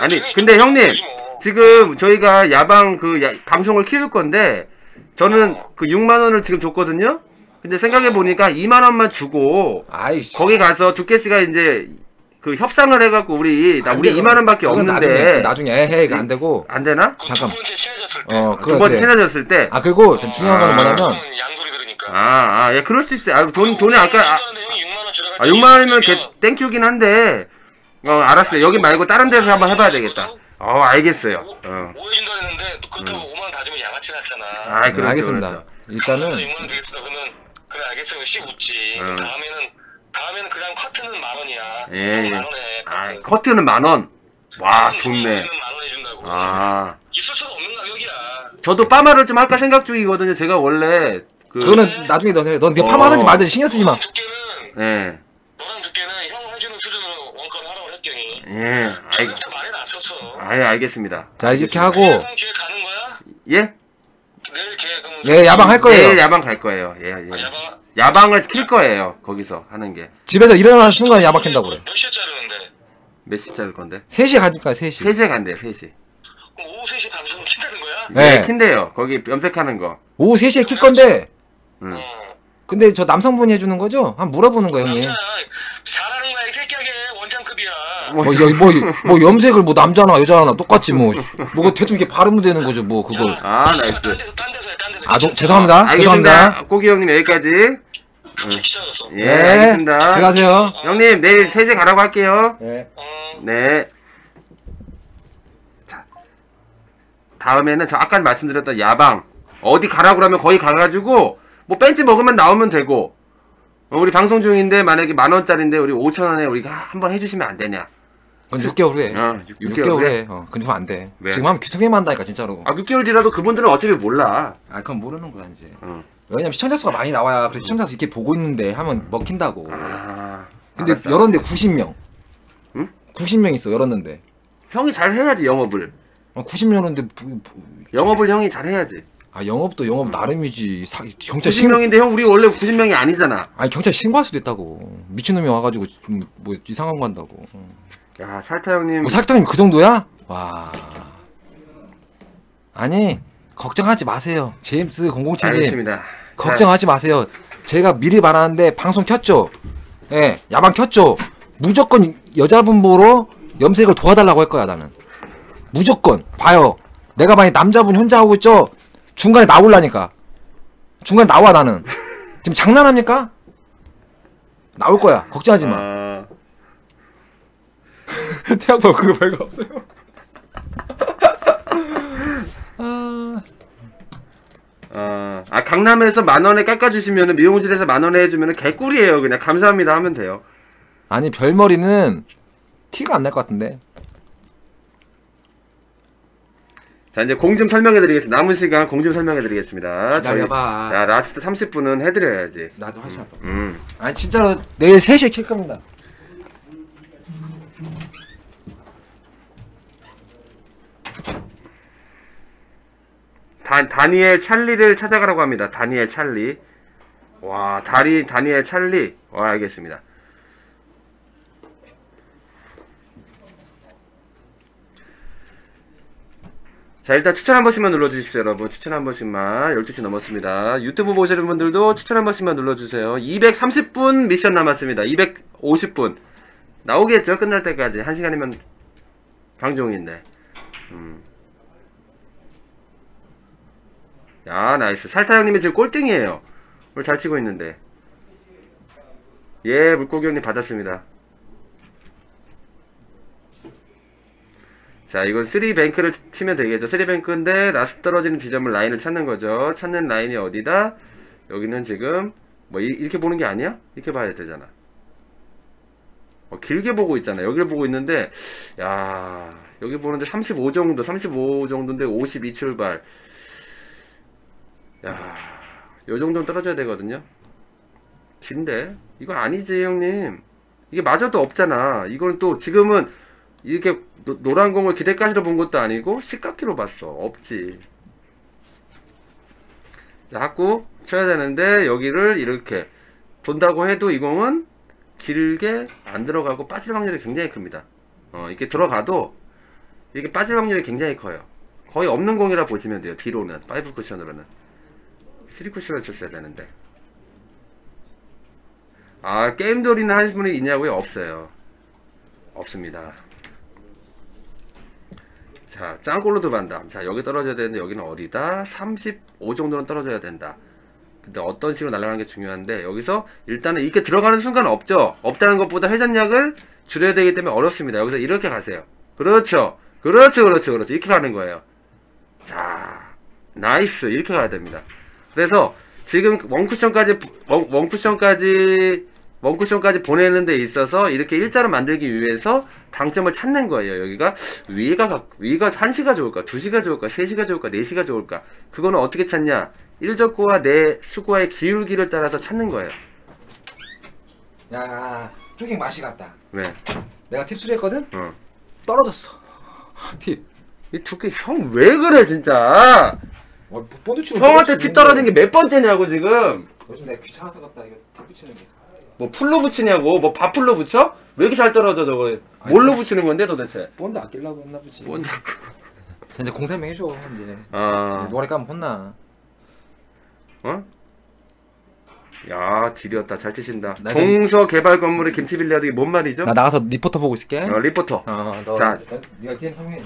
아니 쟤네 근데 좀 형님 거지 뭐. 지금 저희가 야방 그 야- 방송을 키울 건데 저는 어. 그 육만 원을 지금 줬거든요. 근데 생각해 보니까 이만 원만 주고 아이씨. 거기 가서 두께 씨가 이제 그 협상을 해갖고 우리 나 안 우리 돼, 이만 원밖에 그건 없는데 나중에, 나중에 에헤이 안 되고. 안 되나? 그 잠깐. 두 번째 친해졌을 때. 어, 두 그거 번째 돼. 친해졌을 때. 아, 그리고 어, 중요한 거는 아. 뭐냐면, 저는 양소리 들으니까. 아, 아, 예, 그럴 수 있어요. 아, 돈, 돈이 아까, 아, 형이 육만 원 주라고 아 육만 원이면 개, 땡큐긴 한데, 어, 알았어요. 여기 말고 다른 데서 한번 해봐야 되겠다. 어, 알겠어요. 어. 오해준다 했는데 그렇다고 오만 원 다 주면 양아치 났잖아. 아, 네, 그렇죠, 알겠습니다. 그렇죠. 일단은, 육만 원 드리겠습니다. 그러면 그래 알겠어요. 씨 웃지. 음. 다음에는 다음에는 그냥 커트는 만 원이야. 예, 형 예. 만 원에 아, 커트. 커트는 만 원. 와, 만 좋네. 원이면 만 원 해준다고. 아, 있을 수가 없는 가격이야. 저도 빠마를 좀 할까 생각 중이거든요. 제가 원래, 그, 그거는 나중에 너 해. 넌 네가 어. 파마하는지 말든지 신경 쓰지 마. 너랑 두께는 예, 너랑 두께는 형 해주는 수준으로 원가를 하라고 했더니 예, 알, 저녁부터 말이 났었어. 아예 알겠습니다. 자, 이렇게 알겠습니다. 하고, 내일 형 기회 가는 거야? 예? 내일 기회 그럼 네, 야방 할 거예요. 내일 야방 갈 거예요. 예, 예. 아, 야방 야방을 킬 거예요. 거기서 하는 게. 집에서 일어나 쉬는 거는 야박한다고 그래. 몇 시에 자르는데? 몇 시 짜릴 건데? 세 시에 가니까 세 시. 세 시에 간대요, 세 시. 그럼 오후 세 시 방송 킨다는 거야? 네. 예, 킨대요. 거기 염색하는 거. 오후 세 시에 킬 건데, 응. 어. 근데 저 남성분이 해주는 거죠? 한번 물어보는 거예요, 형님. 남자 잘하는 거야 이 새끼야 걔 원장급이야. 뭐, 뭐, 여기 뭐, 뭐, 염색을 뭐, 남자나 여자나 똑같지, 뭐. 뭐, 대충 이렇게 바르면 되는 거죠, 뭐, 그걸. 아, 나이스. 딴 데서 딴 데서 해, 딴 데서. 아, 너, 죄송합니다. 죄송합니다. 알겠습니다. 꼬기 형님 여기까지. 갑자기 귀찮았어. 예, 네, 알겠습니다. 들어가세요. 형님, 내일 세 시에 가라고 할게요. 네. 어. 네. 자. 다음에는 저 아까 말씀드렸던 야방. 어디 가라고 그러면 거기 가가지고, 뭐 벤치 먹으면 나오면 되고, 어, 우리 방송 중인데 만약에 만 원짜리인데 우리 오천 원에 우리가 한번 해주시면 안 되냐. 그건 육 개월 후에. 어, 육- 육 육 개월 개월 후에? 후에. 어, 근데 그럼 안 돼. 왜? 지금 하면 귀퉁이만 한다니까, 진짜로. 아, 육 개월 지나도 그분들은 어차피 몰라. 아, 그건 모르는 거야, 이제. 어. 왜냐면 시청자 수가 많이 나와야, 그래서 시청자 수 이렇게 보고 있는데 하면 먹힌다고. 아. 근데 알았어. 열었는데 구십 명. 응? 구십 명 있어, 열었는데. 형이 잘 해야지, 영업을. 어, 구십 명 열었는데, 부- 부- 영업을 형이 잘 해야지. 아, 영업도 영업 나름이지. 사, 경찰 구십 신, 명인데 형 우리 원래 구십 명이 아니잖아. 아니, 경찰 신고할 수도 있다고. 미친놈이 와가지고, 좀, 뭐, 이상한 거 한다고. 어. 야, 살타 형님. 뭐, 사기당님 그 정도야? 와. 아니, 걱정하지 마세요. 제임스 공공칠님. 알겠습니다. 걱정하지 마세요. 제가 미리 말하는데 방송 켰죠? 예, 야방 켰죠? 무조건 여자분 보러 염색을 도와달라고 할 거야, 나는. 무조건. 봐요. 내가 만약 남자분 혼자 하고 있죠? 중간에 나올라니까. 중간에 나와, 나는. 지금 장난합니까? 나올 거야. 걱정하지 마. 아, 태양파 그거 별거 없어요. 아... 어, 아, 강남에서 만 원에 깎아주시면은, 미용실에서 만 원에 해주면은 개꿀이에요. 그냥 감사합니다 하면 돼요. 아니, 별머리는 티가 안 날 것 같은데. 자, 이제 공 좀 설명해 드리겠습니다. 남은 시간 공 좀 설명해 드리겠습니다. 기다려봐. 자, 라스트 삼십 분은 해드려야지. 나도 할 수 없다. 음. 아니, 진짜로 내일 세 시에 킬 겁니다. 다, 다니엘 찰리를 찾아가라고 합니다. 다니엘 찰리. 와, 다리, 다니엘 찰리. 와, 알겠습니다. 자, 일단 추천 한 번씩만 눌러주십시오, 여러분. 추천 한 번씩만. 열두 시 넘었습니다. 유튜브 보시는 분들도 추천 한 번씩만 눌러주세요. 이백삼십 분 미션 남았습니다. 이백오십 분. 나오겠죠? 끝날 때까지. 한 시간이면 방종인데. 음. 야, 나이스. 살타 형님이 지금 꼴등이에요. 오늘 잘 치고 있는데. 예, 물고기 형님 받았습니다. 자, 이건 쓰리 뱅크를 치면 되겠죠. 쓰리 뱅크인데 라스트 떨어지는 지점을 라인을 찾는 거죠. 찾는 라인이 어디다? 여기는 지금 뭐 이, 이렇게 보는 게 아니야? 이렇게 봐야 되잖아. 어, 길게 보고 있잖아. 여기를 보고 있는데, 야, 여기 보는데 삼십오 정도, 삼십오 정도인데 오십이 출발. 야, 요 정도는 떨어져야 되거든요. 긴데? 이거 아니지, 형님. 이게 맞아도 없잖아. 이건 또 지금은 이렇게 노, 노란 공을 기대까지로 본 것도 아니고 십각기로 봤어. 없지. 자, 하고 쳐야 되는데 여기를 이렇게 본다고 해도 이 공은 길게 안 들어가고 빠질 확률이 굉장히 큽니다. 어, 이렇게 들어가도 이게 빠질 확률이 굉장히 커요. 거의 없는 공이라 보시면 돼요. 뒤로는 파이브 쿠션으로는 쓰리 쿠션을 쳤어야 되는데. 아, 게임돌이나 하신 분이 있냐고요? 없어요. 없습니다. 자, 짱골로드 반담. 자, 여기 떨어져야 되는데 여기는 어리다. 삼십오 정도는 떨어져야 된다. 근데 어떤 식으로 날아가는 게 중요한데, 여기서 일단은 이렇게 들어가는 순간 없죠? 없다는 것보다 회전력을 줄여야 되기 때문에 어렵습니다. 여기서 이렇게 가세요. 그렇죠. 그렇죠. 그렇죠. 그렇죠. 이렇게 가는 거예요. 자, 나이스. 이렇게 가야 됩니다. 그래서 지금 원쿠션까지, 원, 원쿠션까지, 원쿠션까지 보내는 데 있어서 이렇게 일자로 만들기 위해서 당점을 찾는 거예요. 여기가 위가, 위가 한 시가 좋을까? 두 시가 좋을까? 세 시가 좋을까? 네 시가 좋을까? 그거는 어떻게 찾냐? 일적구와 내 수구와의 기울기를 따라서 찾는 거예요. 야, 쪼갱 맛이 갔다. 왜? 내가 팁 수리했거든? 어. 떨어졌어. 팁. 이 두께, 형 왜 그래, 진짜? 어, 본드 치고 형한테 팁 떨어진 게 몇 번째냐고, 지금? 요즘 내가 귀찮아서 갔다, 이거 팁 붙이는 게. 뭐 풀로 붙이냐고? 뭐 밥풀로 붙여? 왜 이렇게 잘 떨어져, 저거? 뭘로 붙이는 건데, 도대체? 본드 아끼려고 했나 보지. 뭔데? 이제 공설명 해줘, 이제. 아, 노래 까면 혼나. 어? 야, 지렸다. 잘 치신다. 나 동서 개발 건물의 김치 빌리아드 이게 뭔 말이죠? 나 나가서 리포터 보고 있을게. 어, 리포터. 어, 너. 자. 너, 네가 게임 설명해줘.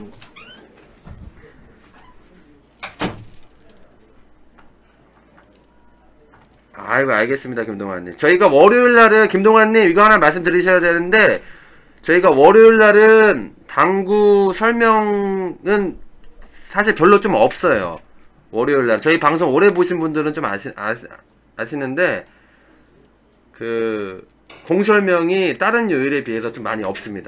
아이고, 알겠습니다, 김동환님. 저희가 월요일 날은, 김동환님, 이거 하나 말씀드리셔야 되는데, 저희가 월요일 날은 당구 설명은 사실 별로 좀 없어요. 월요일 날. 저희 방송 오래 보신 분들은 좀 아시, 아시, 아시는데, 그, 공설명이 다른 요일에 비해서 좀 많이 없습니다.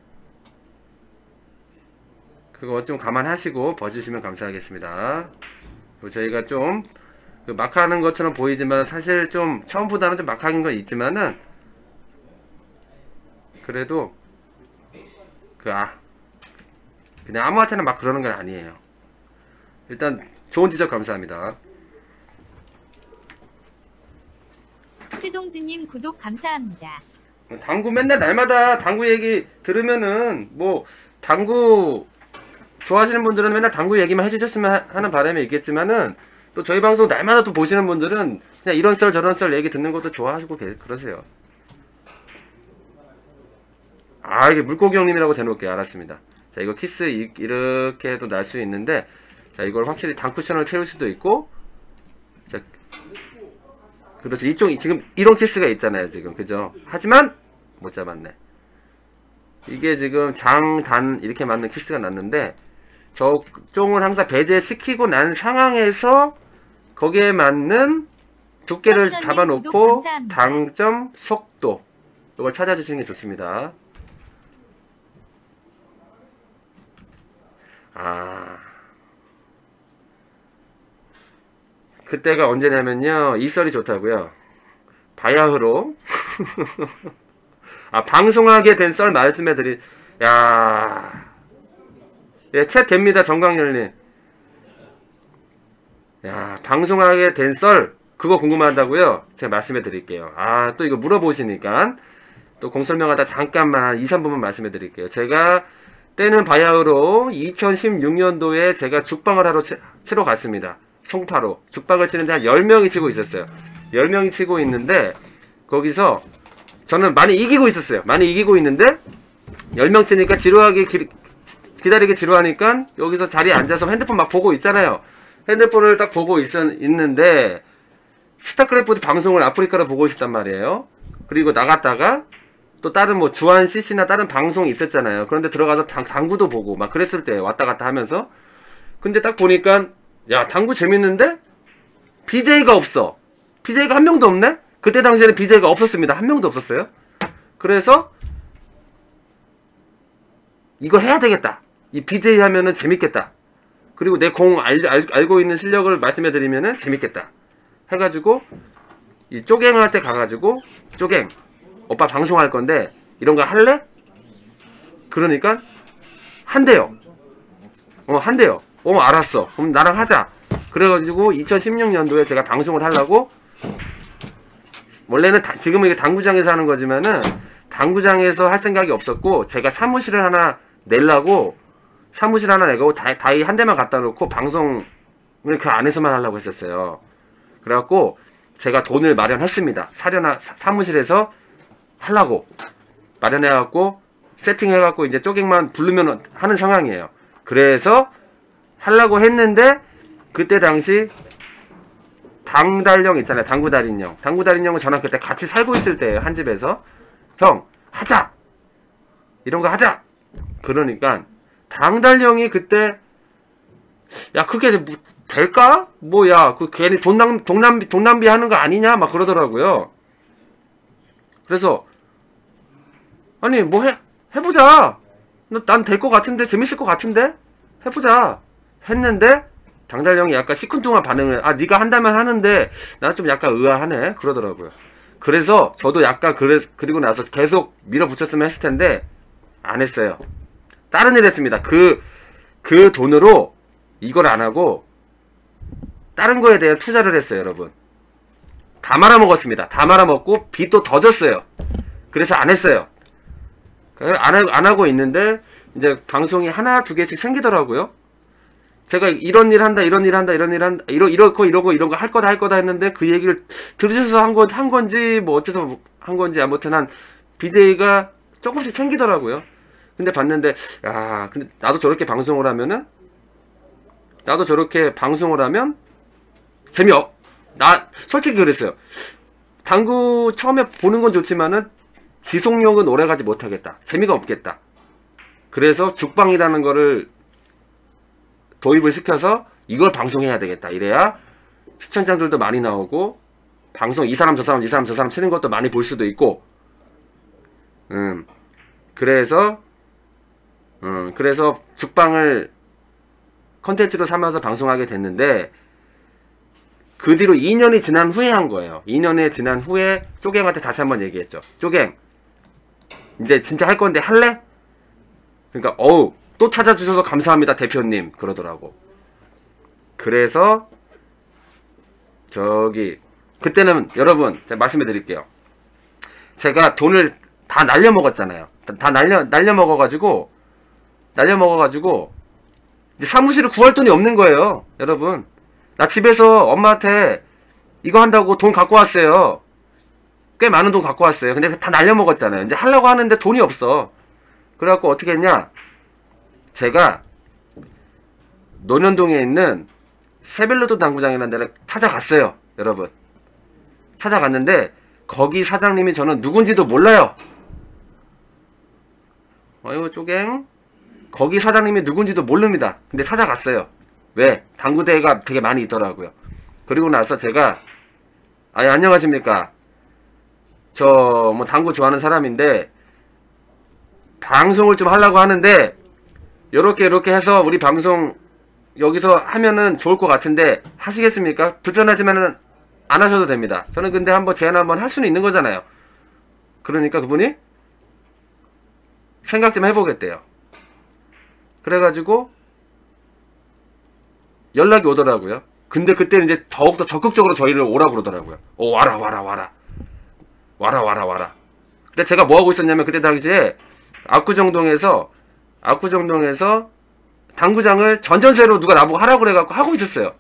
그거 좀 감안하시고 봐주시면 감사하겠습니다. 그리고 저희가 좀, 그 막하는 것처럼 보이지만 사실 좀 처음보다는 좀 막하긴 건 있지만은 그래도 그 아 그냥 아무한테나 막 그러는 건 아니에요. 일단 좋은 지적 감사합니다. 최동진님 구독 감사합니다. 당구 맨날 날마다 당구 얘기 들으면은 뭐 당구 좋아하시는 분들은 맨날 당구 얘기만 해주셨으면 하는 바람이 있겠지만은 또 저희 방송 날마다 또 보시는 분들은 그냥 이런 썰 저런 썰 얘기 듣는 것도 좋아하시고 계, 그러세요. 아, 이게 물고기 형님이라고 대놓을게요. 알았습니다. 자, 이거 키스 이, 이렇게 해도 날 수 있는데, 자, 이걸 확실히 단쿠션을 채울 수도 있고, 자, 그렇죠. 이쪽 지금 이런 키스가 있잖아요. 지금 그죠? 하지만 못 잡았네. 이게 지금 장단 이렇게 맞는 키스가 났는데, 저 쪽을 항상 배제시키고 난 상황에서 거기에 맞는 두께를 잡아놓고 당점, 속도 이걸 찾아주시는 게 좋습니다. 아, 그때가 언제냐면요, 이 썰이 좋다고요. 바야흐로 아, 방송하게 된 썰 말씀해 드리. 야, 예, 챗 됩니다, 정광열님. 야, 방송하게 된 썰, 그거 궁금하다고요? 제가 말씀해 드릴게요. 아, 또 이거 물어보시니까, 또 공설명하다 잠깐만 이, 삼 분만 말씀해 드릴게요. 제가, 때는 바야흐로 이천십육 년도에 제가 죽방을 하러 치, 치러 갔습니다. 송파로. 죽방을 치는데 한 열 명이 치고 있었어요. 열 명이 치고 있는데, 거기서, 저는 많이 이기고 있었어요. 많이 이기고 있는데, 열 명 치니까 지루하게 기, 기다리기 지루하니까 여기서 자리에 앉아서 핸드폰 막 보고 있잖아요. 핸드폰을 딱 보고 있, 있는데 스타크래프트 방송을 아프리카로 보고 있었단 말이에요. 그리고 나갔다가 또 다른 뭐 주한 씨씨나 다른 방송이 있었잖아요. 그런데 들어가서 당, 당구도 보고 막 그랬을 때 왔다 갔다 하면서, 근데 딱 보니까 야, 당구 재밌는데 비제이가 없어. 비제이가 한 명도 없네? 그때 당시에는 비제이가 없었습니다. 한 명도 없었어요. 그래서 이거 해야 되겠다. 이 비제이 하면은 재밌겠다. 그리고 내 공 알고 있는 실력을 말씀해 드리면은 재밌겠다. 해가지고, 이 쪼갱한테 가가지고, 쪼갱, 오빠 방송할 건데, 이런 거 할래? 그러니까, 한대요. 어, 한대요. 어, 알았어. 그럼 나랑 하자. 그래가지고, 이천십육 년도에 제가 방송을 하려고, 원래는 다, 지금은 이게 당구장에서 하는 거지만은, 당구장에서 할 생각이 없었고, 제가 사무실을 하나 내려고 사무실 하나 내고 다, 다이 한 대만 갖다 놓고 방송을 그 안에서만 하려고 했었어요. 그래갖고 제가 돈을 마련했습니다. 사려나 사, 사무실에서 하려고 마련해갖고 세팅해갖고 이제 쪼갱만 부르면 하는 상황이에요. 그래서 하려고 했는데 그때 당시 당달령 있잖아요. 당구달인형. 당구달인형은 저랑 그때 같이 살고 있을 때예요. 한 집에서. 형 하자. 이런 거 하자. 그러니까 당달령이 그때 야 그게 뭐, 될까? 뭐야 그 괜히 돈 낭, 돈 낭비, 돈 낭비 하는 거 아니냐? 막 그러더라고요. 그래서 아니 뭐 해, 해보자. 난 될 것 같은데 재밌을 것 같은데 해보자 했는데 당달령이 약간 시큰둥한 반응을 아 네가 한다면 하는데 난 좀 약간 의아하네 그러더라고요. 그래서 저도 약간 그래, 그리고 나서 계속 밀어붙였으면 했을 텐데 안 했어요. 다른 일 했습니다. 그, 그 돈으로 이걸 안 하고 다른 거에 대한 투자를 했어요, 여러분. 다 말아먹었습니다. 다 말아먹고 빚도 더 졌어요. 그래서 안 했어요. 안, 하, 안 하고 있는데 이제 방송이 하나 두 개씩 생기더라고요. 제가 이런 일 한다, 이런 일 한다, 이런 일 한다, 이러, 이러고, 이러고, 이런 거 할 거다, 할 거다 했는데 그 얘기를 들으셔서 한 건, 한 건지, 뭐 어째서 한 건지, 아무튼 한 비제이가 조금씩 생기더라고요. 근데 봤는데, 야, 근데 나도 저렇게 방송을 하면은, 나도 저렇게 방송을 하면, 재미없, 나, 솔직히 그랬어요. 당구 처음에 보는 건 좋지만은, 지속력은 오래 가지 못하겠다. 재미가 없겠다. 그래서 죽방이라는 거를 도입을 시켜서 이걸 방송해야 되겠다. 이래야 시청자들도 많이 나오고 방송 이 사람 저 사람 이 사람 저 사람 치는 것도 많이 볼 수도 있고 음 그래서 음 그래서 죽방을 컨텐츠로 삼아서 방송하게 됐는데 그 뒤로 이 년이 지난 후에 한 거예요. 이 년이 지난 후에 쪼갱한테 다시 한번 얘기했죠. 쪼갱 이제 진짜 할 건데 할래? 그러니까 어우 또 찾아주셔서 감사합니다 대표님 그러더라고. 그래서 저기 그때는 여러분 제가 말씀해 드릴게요. 제가 돈을 다 날려 먹었잖아요. 다, 다 날려 날려 먹어 가지고 날려 먹어 가지고 이제 사무실을 구할 돈이 없는 거예요. 여러분 나 집에서 엄마한테 이거 한다고 돈 갖고 왔어요. 꽤 많은 돈 갖고 왔어요. 근데 다 날려 먹었잖아요. 이제 하려고 하는데 돈이 없어. 그래갖고 어떻게 했냐, 제가 논현동에 있는 세벨로드 당구장이라는 데를 찾아갔어요. 여러분 찾아갔는데 거기 사장님이 저는 누군지도 몰라요. 어이구 쪼갱 거기 사장님이 누군지도 모릅니다. 근데 찾아갔어요. 왜? 당구대회가 되게 많이 있더라고요. 그리고 나서 제가 아니 안녕하십니까, 저 뭐 당구 좋아하는 사람인데 방송을 좀 하려고 하는데 요렇게 요렇게 해서 우리 방송 여기서 하면은 좋을 것 같은데 하시겠습니까? 불편하지만은 안 하셔도 됩니다. 저는 근데 한번 제안 한번 할 수는 있는 거잖아요. 그러니까 그분이 생각 좀 해보겠대요. 그래가지고 연락이 오더라고요. 근데 그때는 이제 더욱더 적극적으로 저희를 오라고 그러더라고요. 오 와라 와라 와라 와라 와라 와라. 근데 제가 뭐하고 있었냐면 그때 당시에 압구정동에서 압구정동에서 당구장을 전전세로 누가 나보고 하라고 그래갖고 하고 있었어요.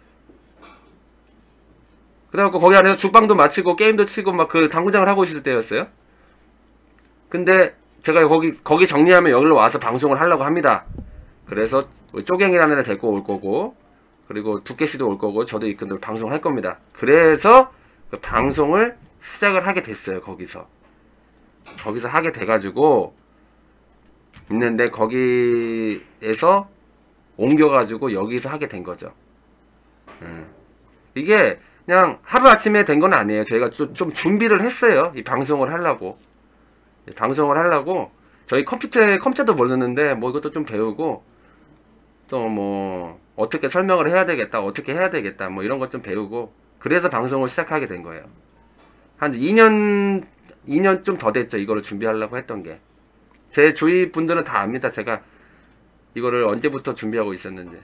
그래갖고 거기 안에서 죽방도 마치고 게임도 치고 막 그 당구장을 하고 있을 때였어요. 근데 제가 거기 거기 정리하면 여기로 와서 방송을 하려고 합니다. 그래서 쪼갱이라는 애를 데리고 올 거고 그리고 두께씨도 올 거고 저도 이끈들 방송을 할 겁니다. 그래서 그 방송을 시작을 하게 됐어요. 거기서 거기서 하게 돼가지고 있는데 거기에서 옮겨가지고 여기서 하게 된 거죠. 음. 이게 그냥 하루아침에 된 건 아니에요. 저희가 좀, 좀 준비를 했어요. 이 방송을 하려고. 이 방송을 하려고 저희 컴퓨터에 컴퓨터도 모르는데 뭐 이것도 좀 배우고 또 뭐 어떻게 설명을 해야 되겠다, 어떻게 해야 되겠다 뭐 이런 것 좀 배우고 그래서 방송을 시작하게 된 거예요. 한 이 년 이 년 좀 더 됐죠. 이거를 준비하려고 했던 게. 제 주위 분들은 다 압니다. 제가 이거를 언제부터 준비하고 있었는지.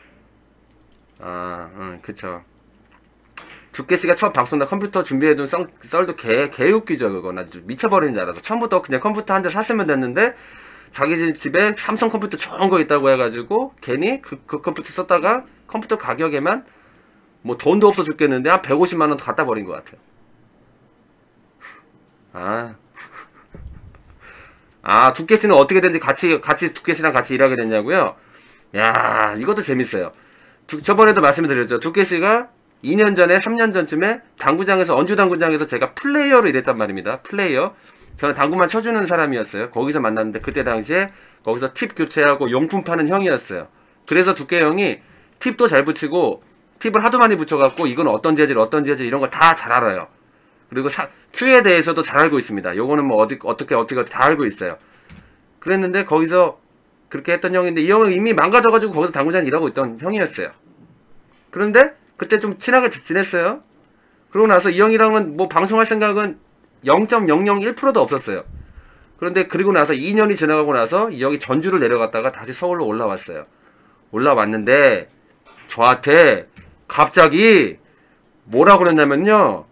아, 응, 그쵸. 두께씨가 처음 방송나 컴퓨터 준비해둔 썰, 썰도 개, 개 웃기죠, 그건. 아주 미쳐버리는 줄 알아서. 처음부터 그냥 컴퓨터 한 대 샀으면 됐는데, 자기 집에 삼성 컴퓨터 좋은 거 있다고 해가지고 괜히 그, 그 컴퓨터 썼다가 컴퓨터 가격에만 뭐 돈도 없어 죽겠는데 한 백오십만 원 갖다 버린 것 같아요. 아, 아 두께씨는 어떻게 된지 같이 같이 두께씨랑 같이 일하게 됐냐고요? 야, 이것도 재밌어요. 두, 저번에도 말씀드렸죠. 두께씨가 이 년 전에 삼 년 전쯤에 당구장에서 언주 당구장에서 제가 플레이어로 일했단 말입니다. 플레이어. 저는 당구만 쳐주는 사람이었어요. 거기서 만났는데 그때 당시에 거기서 팁 교체하고 용품 파는 형이었어요. 그래서 두께 형이 팁도 잘 붙이고 팁을 하도 많이 붙여갖고 이건 어떤 재질 어떤 재질 이런 거 다 잘 알아요. 그리고 사, 큐에 대해서도 잘 알고 있습니다. 요거는 뭐 어디 어떻게 어떻게 다 알고 있어요. 그랬는데 거기서 그렇게 했던 형인데 이 형은 이미 망가져가지고 거기서 당구장 일하고 있던 형이었어요. 그런데 그때 좀 친하게 지냈어요. 그러고 나서 이 형이랑은 뭐 방송할 생각은 영 점 영영일 퍼센트도 없었어요. 그런데 그리고 나서 이 년이 지나가고 나서 이 형이 전주를 내려갔다가 다시 서울로 올라왔어요. 올라왔는데 저한테 갑자기 뭐라 그랬냐면요.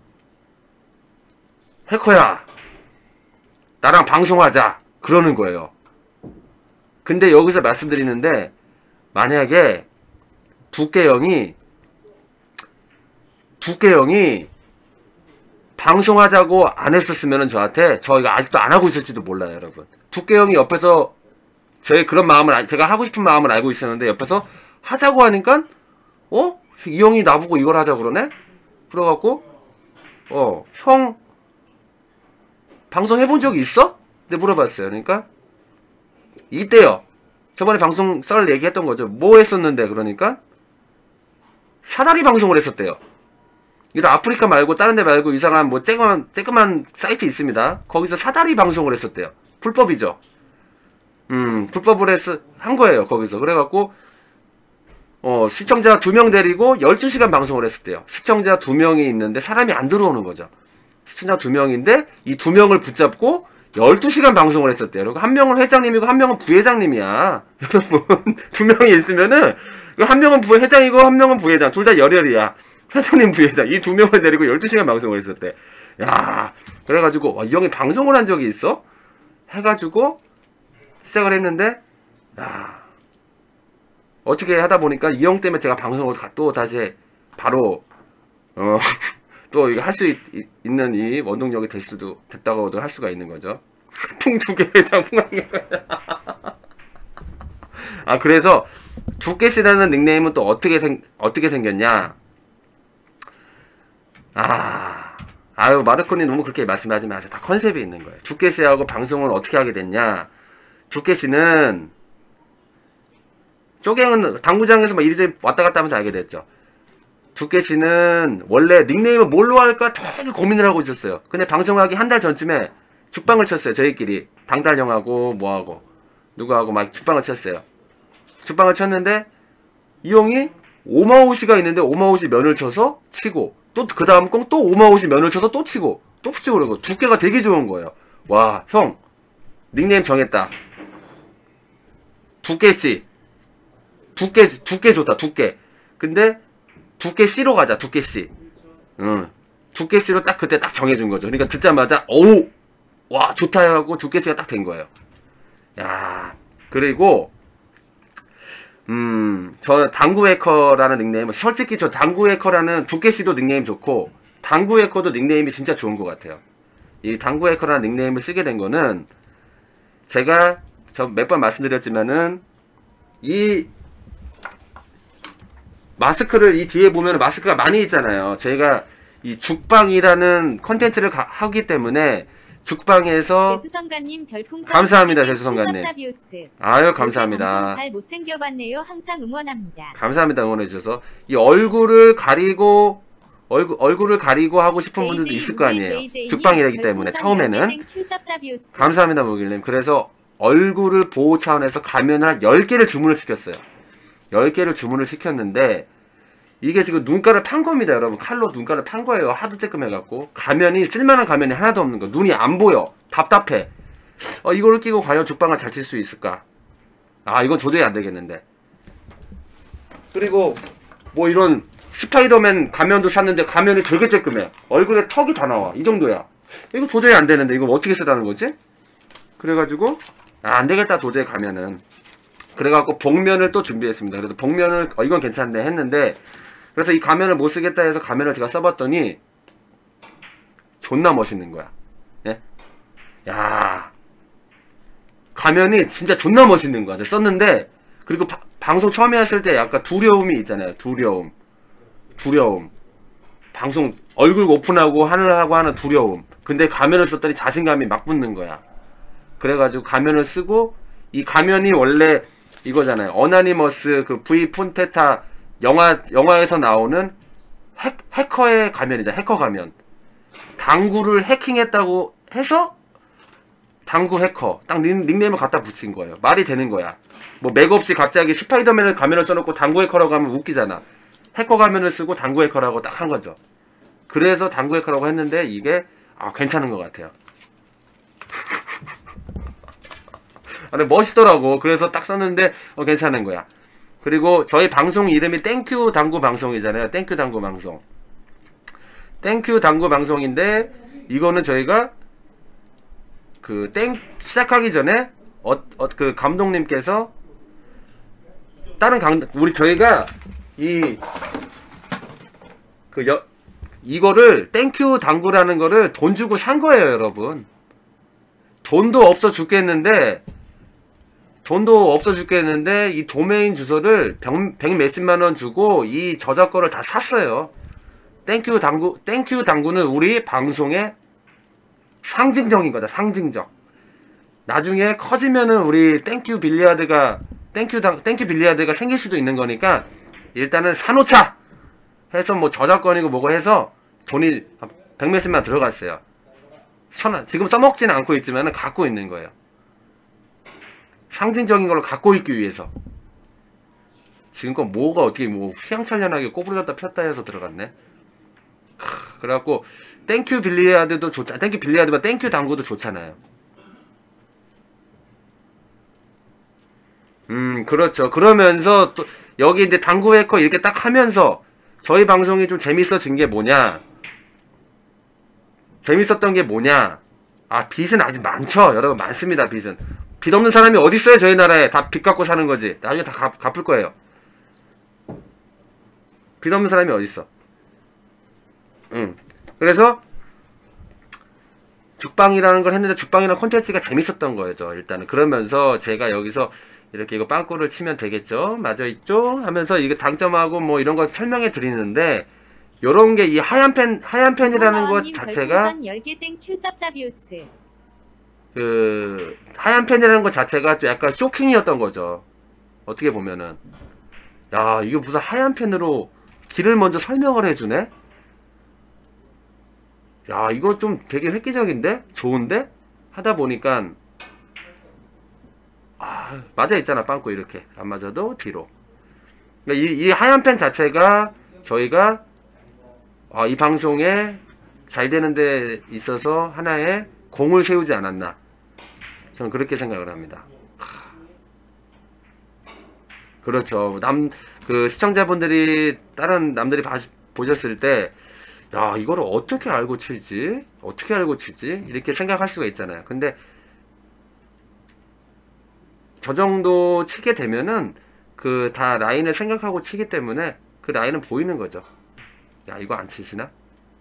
해커야, 나랑 방송하자 그러는 거예요. 근데 여기서 말씀드리는데 만약에 두께 형이 두께 형이 방송하자고 안 했었으면 저한테 저 이거 아직도 안 하고 있을지도 몰라요, 여러분. 두께 형이 옆에서 제 그런 마음을 제가 하고 싶은 마음을 알고 있었는데 옆에서 하자고 하니까 어? 이 형이 나보고 이걸 하자고 그러네? 그래갖고 어, 형 방송 해본 적이 있어? 네, 물어봤어요. 그러니까 이때요. 저번에 방송 썰 얘기했던 거죠. 뭐 했었는데 그러니까 사다리 방송을 했었대요. 이런 아프리카 말고 다른 데 말고 이상한 뭐 쬐끄만 쬐끄만 사이트 있습니다. 거기서 사다리 방송을 했었대요. 불법이죠. 음, 불법을 해서 한 거예요. 거기서. 그래갖고 어, 시청자 두 명 데리고 열두 시간 방송을 했었대요. 시청자 두 명이 있는데 사람이 안 들어오는 거죠. 시청자 두 명인데 이 두 명을 붙잡고 열두 시간 방송을 했었대요. 그리고 한 명은 회장님이고 한 명은 부회장님이야. 여러분, 두 명이 있으면은 한 명은 부회장이고 한 명은 부회장. 둘 다 열혈이야. 회장님, 부회장. 이 두 명을 데리고 열두 시간 방송을 했었대. 야, 그래가지고 와, 이 형이 방송을 한 적이 있어? 해가지고 시작을 했는데 야, 어떻게 하다 보니까 이 형 때문에 제가 방송을 또 다시 바로 어, 또 이거 할 수 있는 이 원동력이 될 수도 됐다고도 할 수가 있는 거죠. 풍두개 회장 풍하게. 아, 그래서 두께씨라는 닉네임은 또 어떻게 생 어떻게 생겼냐? 아, 아유 마르코님 너무 그렇게 말씀하지 마세요. 다 컨셉이 있는 거예요. 두께씨하고 방송을 어떻게 하게 됐냐? 두께씨는 쪼갱은 당구장에서 막 이리저리 왔다 갔다 하면서 알게 됐죠. 두께씨는 원래 닉네임을 뭘로 할까 되게 고민을 하고 있었어요. 근데 방송하기 한 달 전쯤에 죽방을 쳤어요. 저희끼리 당달형하고 뭐하고 누구하고 막 죽방을 쳤어요. 죽방을 쳤는데 이 형이 오마우시가 있는데 오마우시 면을 쳐서 치고 또 그 다음 공 또 오마우시 면을 쳐서 또 치고 또 치고 그러고 두께가 되게 좋은 거예요. 와, 형 닉네임 정했다. 두께씨. 두께 두께 좋다. 두께. 근데 두께씨로 가자. 두께씨. 응. 두께씨로 딱 그때 딱 정해준 거죠. 그러니까 듣자마자 어우 와 좋다 해갖고 두께씨가 딱 된 거예요. 야, 그리고 음, 저 당구해커라는 닉네임은 솔직히 저 당구해커라는 두께씨도 닉네임 좋고 당구해커도 닉네임이 진짜 좋은 것 같아요. 이 당구해커라는 닉네임을 쓰게 된 거는 제가 저 몇 번 말씀드렸지만은 이 마스크를 이 뒤에 보면 마스크가 많이 있잖아요. 저희가 이 죽방이라는 컨텐츠를 가, 하기 때문에 죽방에서 제수성가님 별풍선 감사합니다. 제수성가님. 섭섭사비우스. 아유 감사합니다. 방송 잘 못 챙겨봤네요. 항상 응원합니다. 감사합니다. 응원해주셔서 이 얼굴을 가리고 얼굴, 얼굴을 가리고 하고 싶은 분들도 있을 거 아니에요. 죽방이기 때문에 처음에는 감사합니다. 모길님. 그래서 얼굴을 보호 차원에서 가면을 한 열 개를 주문을 시켰어요. 열 개를 주문을 시켰는데 이게 지금 눈가를 판 겁니다. 여러분 칼로 눈가를 판 거예요. 하도 쬐끔해갖고 가면이 쓸만한 가면이 하나도 없는 거. 눈이 안 보여. 답답해. 어, 이거를 끼고 과연 죽방을 잘 칠 수 있을까? 아, 이건 도저히 안 되겠는데. 그리고 뭐 이런 스파이더맨 가면도 샀는데 가면이 되게 쬐끔해. 얼굴에 턱이 다 나와. 이 정도야. 이거 도저히 안 되는데 이거 어떻게 쓰라는 거지? 그래가지고 아, 안 되겠다 도저히 가면은. 그래갖고 복면을 또 준비했습니다. 그래서 복면을 어, 이건 괜찮네 했는데, 그래서 이 가면을 못 쓰겠다 해서 가면을 제가 써봤더니 존나 멋있는 거야. 예? 야, 가면이 진짜 존나 멋있는 거야. 내가 썼는데, 그리고 바, 방송 처음에 했을 때 약간 두려움이 있잖아요. 두려움, 두려움. 방송 얼굴 오픈하고 하느라고 하는 두려움. 근데 가면을 썼더니 자신감이 막 붙는 거야. 그래가지고 가면을 쓰고, 이 가면이 원래 이거잖아요. 어나니머스 그 V 푼테타 영화 영화에서 나오는 해, 해커의 가면이다. 해커 가면. 당구를 해킹했다고 해서 당구 해커 딱 닉, 닉네임을 갖다 붙인 거예요. 말이 되는 거야. 뭐 맥없이 갑자기 스파이더맨을 가면을 써놓고 당구 해커라고 하면 웃기잖아. 해커 가면을 쓰고 당구 해커라고 딱 한 거죠. 그래서 당구 해커라고 했는데 이게 아 괜찮은 것 같아요. 아, 근데 멋있더라고. 그래서 딱 썼는데 어, 괜찮은 거야. 그리고 저희 방송 이름이 땡큐 당구 방송이잖아요. 땡큐 당구 방송. 땡큐 당구 방송인데 이거는 저희가 그 땡 시작하기 전에 어, 어, 그 감독님께서 다른 강 우리 저희가 이 그 여 이거를 땡큐 당구라는 거를 돈 주고 산 거예요, 여러분. 돈도 없어 죽겠는데 돈도 없어 죽겠는데 이 도메인 주소를 백 몇십만 원 주고 이 저작권을 다 샀어요. 땡큐 당구, 땡큐 당구는 우리 방송의 상징적인 거다. 상징적. 나중에 커지면은 우리 땡큐 빌리아드가 땡큐 당, 땡큐 빌리아드가 생길 수도 있는 거니까 일단은 사놓자 해서 뭐 저작권이고 뭐고 해서 돈이 백 몇십만 들어갔어요. 천, 지금 써먹지는 않고 있지만은 갖고 있는 거예요. 상징적인 걸로 갖고 있기 위해서. 지금껏 뭐가 어떻게 뭐 휘황찬란하게 꼬부러졌다 폈다 해서 들어갔네. 크, 그래갖고 땡큐 빌리아드도 좋다. 땡큐 빌리아드가 땡큐 당구도 좋잖아요. 음 그렇죠. 그러면서 또 여기 이제 당구 해커 이렇게 딱 하면서 저희 방송이 좀 재밌어진 게 뭐냐, 재밌었던 게 뭐냐. 아 빚은 아직 많죠. 여러분 많습니다. 빚은. 빚 없는 사람이 어디 있어요? 저희 나라에. 다 빚 갖고 사는 거지. 나중에 다 갚, 갚을 거예요. 빚 없는 사람이 어디 있어? 응. 그래서 죽방이라는 걸 했는데 죽방이라는 콘텐츠가 재밌었던 거죠. 일단은 그러면서 제가 여기서 이렇게 이거 빵꾸를 치면 되겠죠? 맞아 있죠? 하면서 이거 당점하고 뭐 이런 거 설명해 드리는데 요런 게 이 하얀 펜 하얀 펜이라는 것 자체가 열 개 땡큐 쌉쌉이오스. 그 하얀 펜이라는 것 자체가 좀 약간 쇼킹이었던 거죠. 어떻게 보면은 야 이거 무슨 하얀 펜으로 길을 먼저 설명을 해주네. 야 이거 좀 되게 획기적인데 좋은데 하다 보니까 아 맞아 있잖아. 빵꾸 이렇게 안 맞아도 뒤로. 그러니까 이, 이 하얀 펜 자체가 저희가 아, 이 방송에 잘 되는 데 있어서 하나의 공을 세우지 않았나. 저는 그렇게 생각을 합니다. 하. 그렇죠. 남, 그 시청자분들이 다른 남들이 봐, 보셨을 때 야 이거를 어떻게 알고 치지? 어떻게 알고 치지? 이렇게 생각할 수가 있잖아요. 근데 저 정도 치게 되면은 그 다 라인을 생각하고 치기 때문에 그 라인은 보이는 거죠. 야 이거 안 치시나?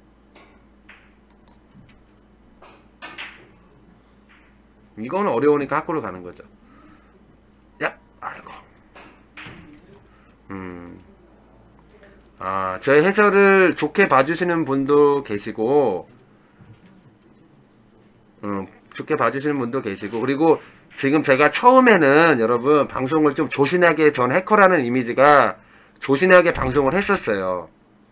이거는 어려우니까 학교로 가는 거죠. 야 아이고. 음. 아, 저의 해설을 좋게 봐주시는 분도 계시고, 음, 좋게 봐주시는 분도 계시고, 그리고 지금 제가 처음에는 여러분 방송을 좀 조신하게, 전 해커라는 이미지가 조신하게 방송을 했었어요.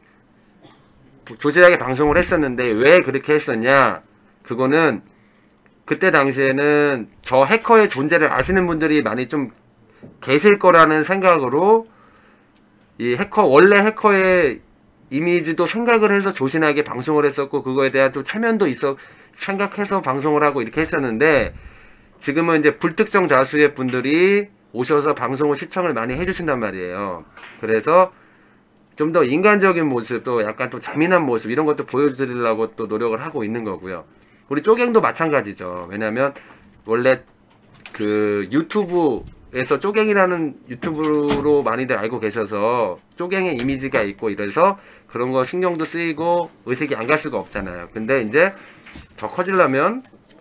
조신하게 방송을 했었는데 왜 그렇게 했었냐? 그거는 그때 당시에는 저 해커의 존재를 아시는 분들이 많이 좀 계실 거라는 생각으로 이 해커, 원래 해커의 이미지도 생각을 해서 조신하게 방송을 했었고, 그거에 대한 또 체면도 있어, 생각해서 방송을 하고 이렇게 했었는데, 지금은 이제 불특정 다수의 분들이 오셔서 방송을 시청을 많이 해주신단 말이에요. 그래서 좀 더 인간적인 모습, 또 약간 또 재미난 모습, 이런 것도 보여드리려고 또 노력을 하고 있는 거고요. 우리 쪼갱도 마찬가지죠. 왜냐면, 원래 그 유튜브에서 쪼갱이라는 유튜브로 많이들 알고 계셔서 쪼갱의 이미지가 있고 이래서 그런 거 신경도 쓰이고 의식이 안 갈 수가 없잖아요. 근데 이제 더 커지려면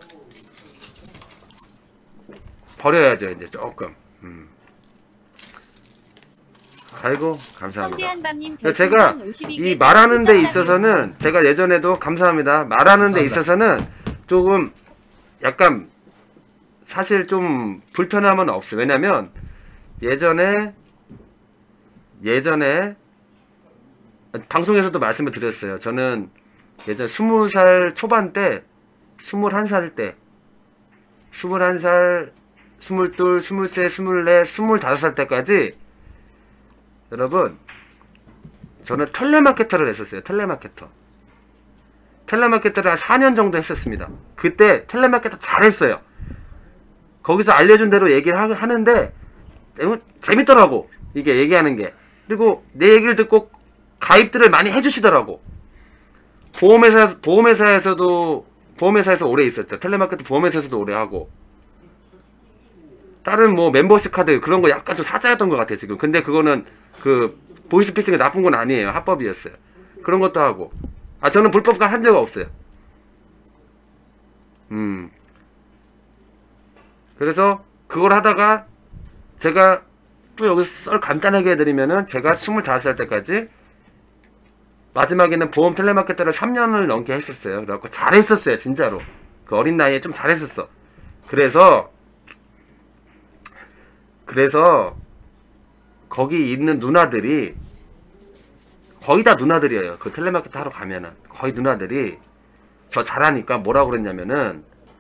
버려야죠. 이제 조금. 음. 아이고 감사합니다. 성대한밤님 그러니까 제가 별풍선 오십이 이 개 말하는 데 감사합니다. 있어서는 제가 예전에도 감사합니다. 말하는 데 감사합니다. 있어서는 조금 약간 사실 좀 불편함은 없어요. 왜냐면 예전에 예전에 방송에서도 말씀을 드렸어요. 저는 예전 스무 살 초반 때 스물한 살 때 스물한 살 스물둘 스물셋 스물넷 스물다섯 살 때까지 여러분 저는 텔레마케터를 했었어요. 텔레마케터 텔레마케터를 한 사 년 정도 했었습니다. 그때 텔레마케터 잘했어요. 거기서 알려준 대로 얘기를 하, 하는데 재밌더라고 이게 얘기하는 게. 그리고 내 얘기를 듣고 가입들을 많이 해주시더라고. 보험회사, 보험회사에서도 보험회사에서 오래 있었죠. 텔레마케터 보험회사에서도 오래 하고 다른 뭐 멤버십 카드 그런 거 약간 좀 사자였던 것 같아요 지금. 근데 그거는 그 보이스피싱이 나쁜 건 아니에요. 합법이었어요. 그런 것도 하고. 아 저는 불법 한 적 없어요. 음. 그래서 그걸 하다가 제가 또 여기서 썰 간단하게 해드리면은 제가 스물다섯 살 때까지 마지막에는 보험 텔레마케터를 삼 년을 넘게 했었어요. 그래갖고 잘했었어요 진짜로. 그 어린 나이에 좀 잘했었어. 그래서 그래서 거기 있는 누나들이 거의 다 누나들이에요. 그 텔레마케터 하러 가면은 거의 누나들이 저 잘하니까 뭐라고 그랬냐면은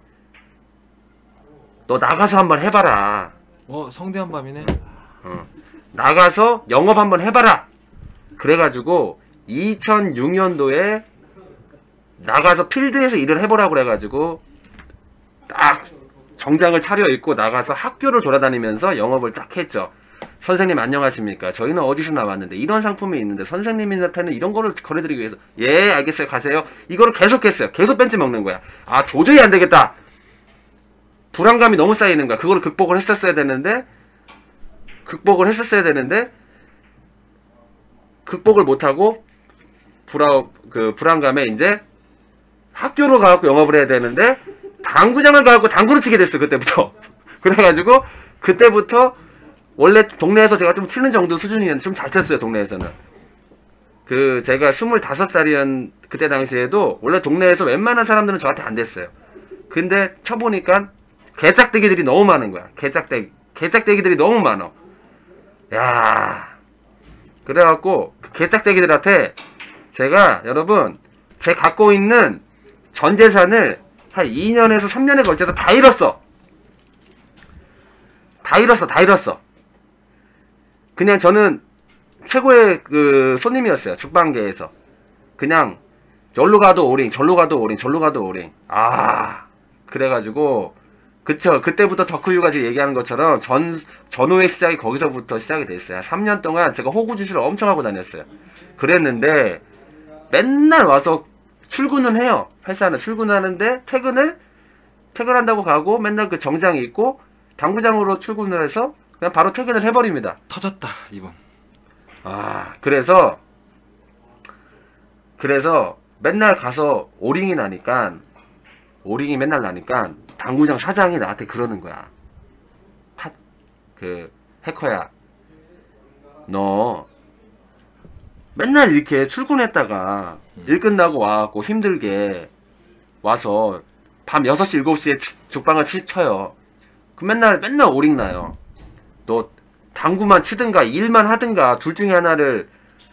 너 나가서 한번 해봐라. 어 성대한 밤이네. 어. 나가서 영업 한번 해봐라. 그래가지고 이천육 년도에 나가서 필드에서 일을 해보라고 그래가지고 딱 정장을 차려입고 나가서 학교를 돌아다니면서 영업을 딱 했죠. 선생님 안녕하십니까. 저희는 어디서 나왔는데 이런 상품이 있는데 선생님한테는 이런 거를 거래드리기 위해서 예 알겠어요 가세요. 이거를 계속 했어요. 계속 벤치 먹는 거야. 아 도저히 안 되겠다. 불안감이 너무 쌓이는 거야. 그거를 극복을 했었어야 되는데 극복을 했었어야 되는데 극복을 못하고 불안 그 불안감에 이제 학교로 가갖고 영업을 해야 되는데 당구장을 가갖고 당구를 치게 됐어 그때부터. 그래가지고 그때부터 원래 동네에서 제가 좀 치는 정도 수준이었는데 좀 잘 쳤어요 동네에서는. 그 제가 스물다섯 살이었 그때 당시에도 원래 동네에서 웬만한 사람들은 저한테 안 됐어요. 근데 쳐보니까 개짝대기들이 너무 많은 거야. 개짝대기 개짝대기들이 너무 많어. 야 그래갖고 그 개짝대기들한테 제가 여러분 제 갖고 있는 전 재산을 한 이 년에서 삼 년에 걸쳐서 다 잃었어. 다 잃었어 다 잃었어. 그냥 저는 최고의 그 손님이었어요. 죽방계에서. 그냥 절로 가도 오링 절로 가도 오링 절로 가도 오링. 아 그래가지고 그쵸 그때부터 덕후유가 지금 얘기하는 것처럼 전 전후의 시작이 거기서부터 시작이 됐어요. 삼 년 동안 제가 호구짓을 엄청 하고 다녔어요. 그랬는데 맨날 와서 출근은 해요. 회사는 출근하는데 퇴근을 퇴근한다고 가고 맨날 그 정장이 있고 당구장으로 출근을 해서 그냥 바로 퇴근을 해버립니다. 터졌다 이번. 아 그래서 그래서 맨날 가서 오링이 나니까 오링이 맨날 나니까 당구장 사장이 나한테 그러는 거야. 타, 그 해커야 너 맨날 이렇게 출근했다가 음. 일 끝나고 와갖고 힘들게 와서 밤 여섯 시 일곱 시에 죽방을 치, 쳐요. 그 맨날 맨날 오링 나요. 너 당구만 치든가 일만 하든가 둘 중에 하나를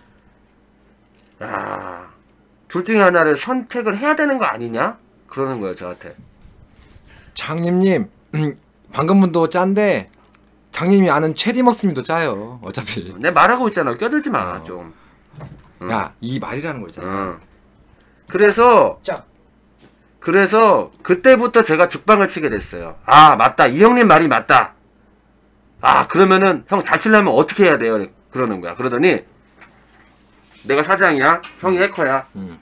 야, 둘 중에 하나를 선택을 해야 되는 거 아니냐? 그러는 거예요 저한테. 장님님 방금 분도 짠데 장님이 아는 체디머스님도 짜요 어차피. 내 말하고 있잖아. 껴들지 마 어. 좀. 응. 야 이 말이라는 거 있잖아. 응. 그래서 짝. 그래서 그때부터 제가 죽방을 치게 됐어요. 아 맞다 이 형님 말이 맞다. 아 그러면은 형 잘 치려면 어떻게 해야 돼요? 그러는 거야. 그러더니 내가 사장이야 형이 해커야. 음.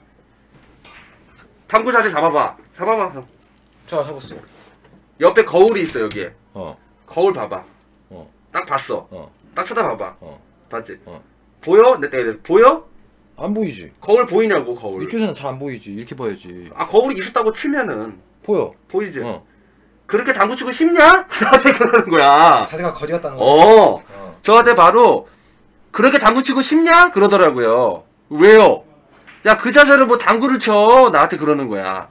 당구 자세 잡아봐. 잡아봐 형. 자 잡았어요. 옆에 거울이 있어 여기에. 어. 거울 봐봐. 어. 딱 봤어. 어. 딱 쳐다봐봐. 어. 봤지? 어. 보여? 내 때려. 보여? 안 보이지. 거울 보이냐고 거울. 이쪽에서는 잘 안 보이지. 이렇게 봐야지. 아 거울이 있었다고 치면은 보여. 보이지? 어. 그렇게 당구 치고 싶냐? 저한테 그러는 거야. 자세가 거지 같다는 거. 어. 어. 저한테 바로 그렇게 당구 치고 싶냐? 그러더라고요. 왜요? 야 그 자세로 뭐 당구를 쳐. 나한테 그러는 거야.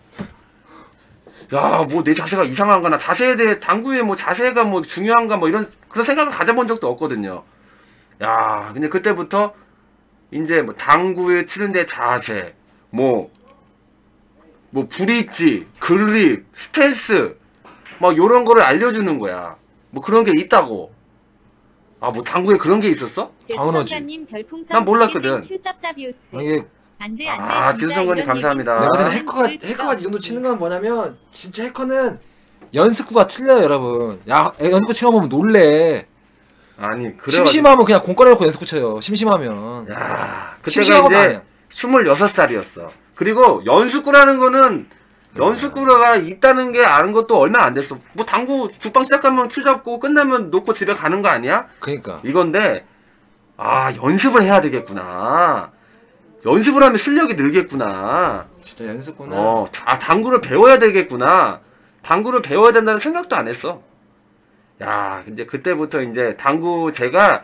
야 뭐 내 자세가 이상한가 나 자세에 대해 당구에 뭐 자세가 뭐 중요한가 뭐 이런 그런 생각을 가져본 적도 없거든요. 야 근데 그때부터 이제 뭐 당구에 치는데 자세 뭐 뭐 브릿지 그립 스탠스 막 요런 거를 알려주는 거야. 뭐 그런 게 있다고. 아 뭐 당구에 그런 게 있었어? 당연하지. 제수성자님 별풍선 난 몰랐거든. 땡큐 쌉쌉이오스. 이게 안돼 아, 안돼 진짜 지수성관님 이런 감사합니다. 얘기 내가 듣고 봤을 때 해커가 있을 수가 해커가 이 정도 없지. 치는 건 뭐냐면 진짜 해커는 연습구가 틀려요, 여러분. 야, 연습구 치면 보면 놀래. 아니 그래. 심심하면 그냥 공 꺼내놓고 연습구 쳐요. 심심하면. 야 그때가 심심한 것도 이제 아니야. 스물여섯 살이었어. 그리고 연습구라는 거는 연습구가 있다는 게 아는 것도 얼마 안 됐어. 뭐 당구 죽방 시작하면 큐 잡고 끝나면 놓고 집에 가는 거 아니야? 그러니까. 이건데 아 연습을 해야 되겠구나. 연습을 하면 실력이 늘겠구나. 진짜 연습구는 어, 아 당구를 배워야 되겠구나. 당구를 배워야 된다는 생각도 안 했어. 야, 이제 그때부터 이제 당구 제가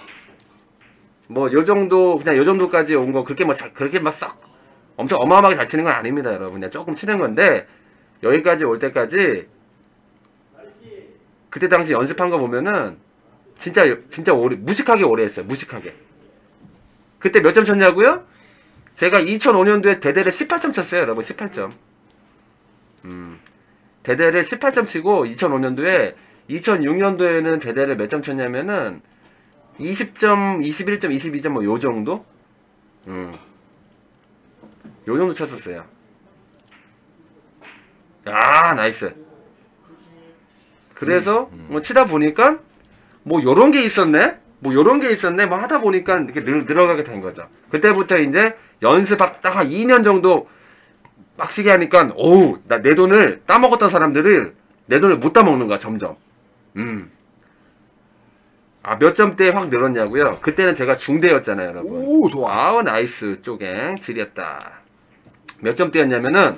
뭐 요 정도 그냥 요 정도까지 온 거 그렇게 뭐 자, 그렇게 막 썩 엄청 어마어마하게 잘 치는 건 아닙니다, 여러분. 그냥 조금 치는 건데 여기까지 올 때까지 그때 당시 연습한 거 보면은 진짜 진짜 오래 무식하게 오래 했어요. 무식하게. 그때 몇 점 쳤냐고요? 제가 이천오 년도에 대대를 십팔 점 쳤어요, 여러분. 십팔 점. 음. 대대를 십팔 점 치고 이천오 년도에 이천육 년도에는 대대를 몇 점 쳤냐면은 이십 점, 이십일 점, 이십이 점 뭐 요 정도? 음. 요 정도 쳤었어요. 야, 나이스. 그래서 뭐 치다 보니까 뭐 요런 게 있었네? 뭐 요런 게 있었네? 뭐 하다 보니까 이렇게 늘, 늘어가게 된 거죠. 그때부터 이제 연습하다가 한 이 년 정도 빡시게 하니까 어우, 나 내 돈을 따먹었던 사람들을 내 돈을 못 따먹는 거야, 점점. 음. 아, 몇 점대 확 늘었냐고요? 그때는 제가 중대였잖아요, 여러분. 오, 좋아. 아우, 나이스. 쪼갱. 지렸다. 몇 점대였냐면은,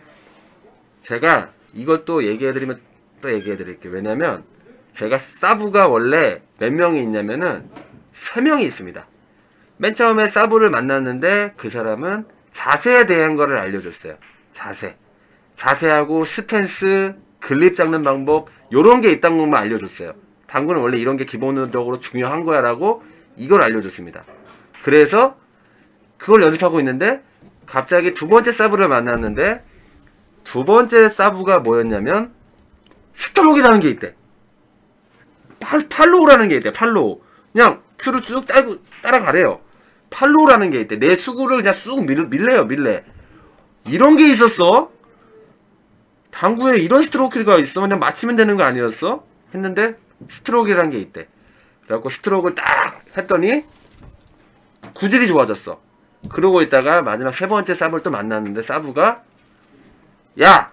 제가 이것도 얘기해드리면 또 얘기해드릴게요. 왜냐면, 제가 사부가 원래 몇 명이 있냐면은, 세 명이 있습니다. 맨 처음에 사부를 만났는데, 그 사람은 자세에 대한 거를 알려줬어요. 자세. 자세하고 스탠스, 글립 잡는 방법, 요런 게 있다는 것만 알려줬어요. 당구는 원래 이런 게 기본적으로 중요한 거야 라고 이걸 알려줬습니다. 그래서 그걸 연습하고 있는데 갑자기 두 번째 사부를 만났는데 두 번째 사부가 뭐였냐면 스트로크라는 게 있대. 팔, 팔로우라는 게 있대. 팔로우. 그냥 큐를 쭉 따고 따라가래요. 팔로우라는 게 있대. 내 수구를 그냥 쑥 밀, 밀래요. 밀래. 이런 게 있었어? 당구에 이런 스트로크가 있어? 그냥 맞히면 되는 거 아니었어? 했는데 스트로크라는 게 있대. 그래갖고 스트로크를 딱 했더니 구질이 좋아졌어. 그러고 있다가 마지막 세 번째 사부를 또 만났는데 사부가 야!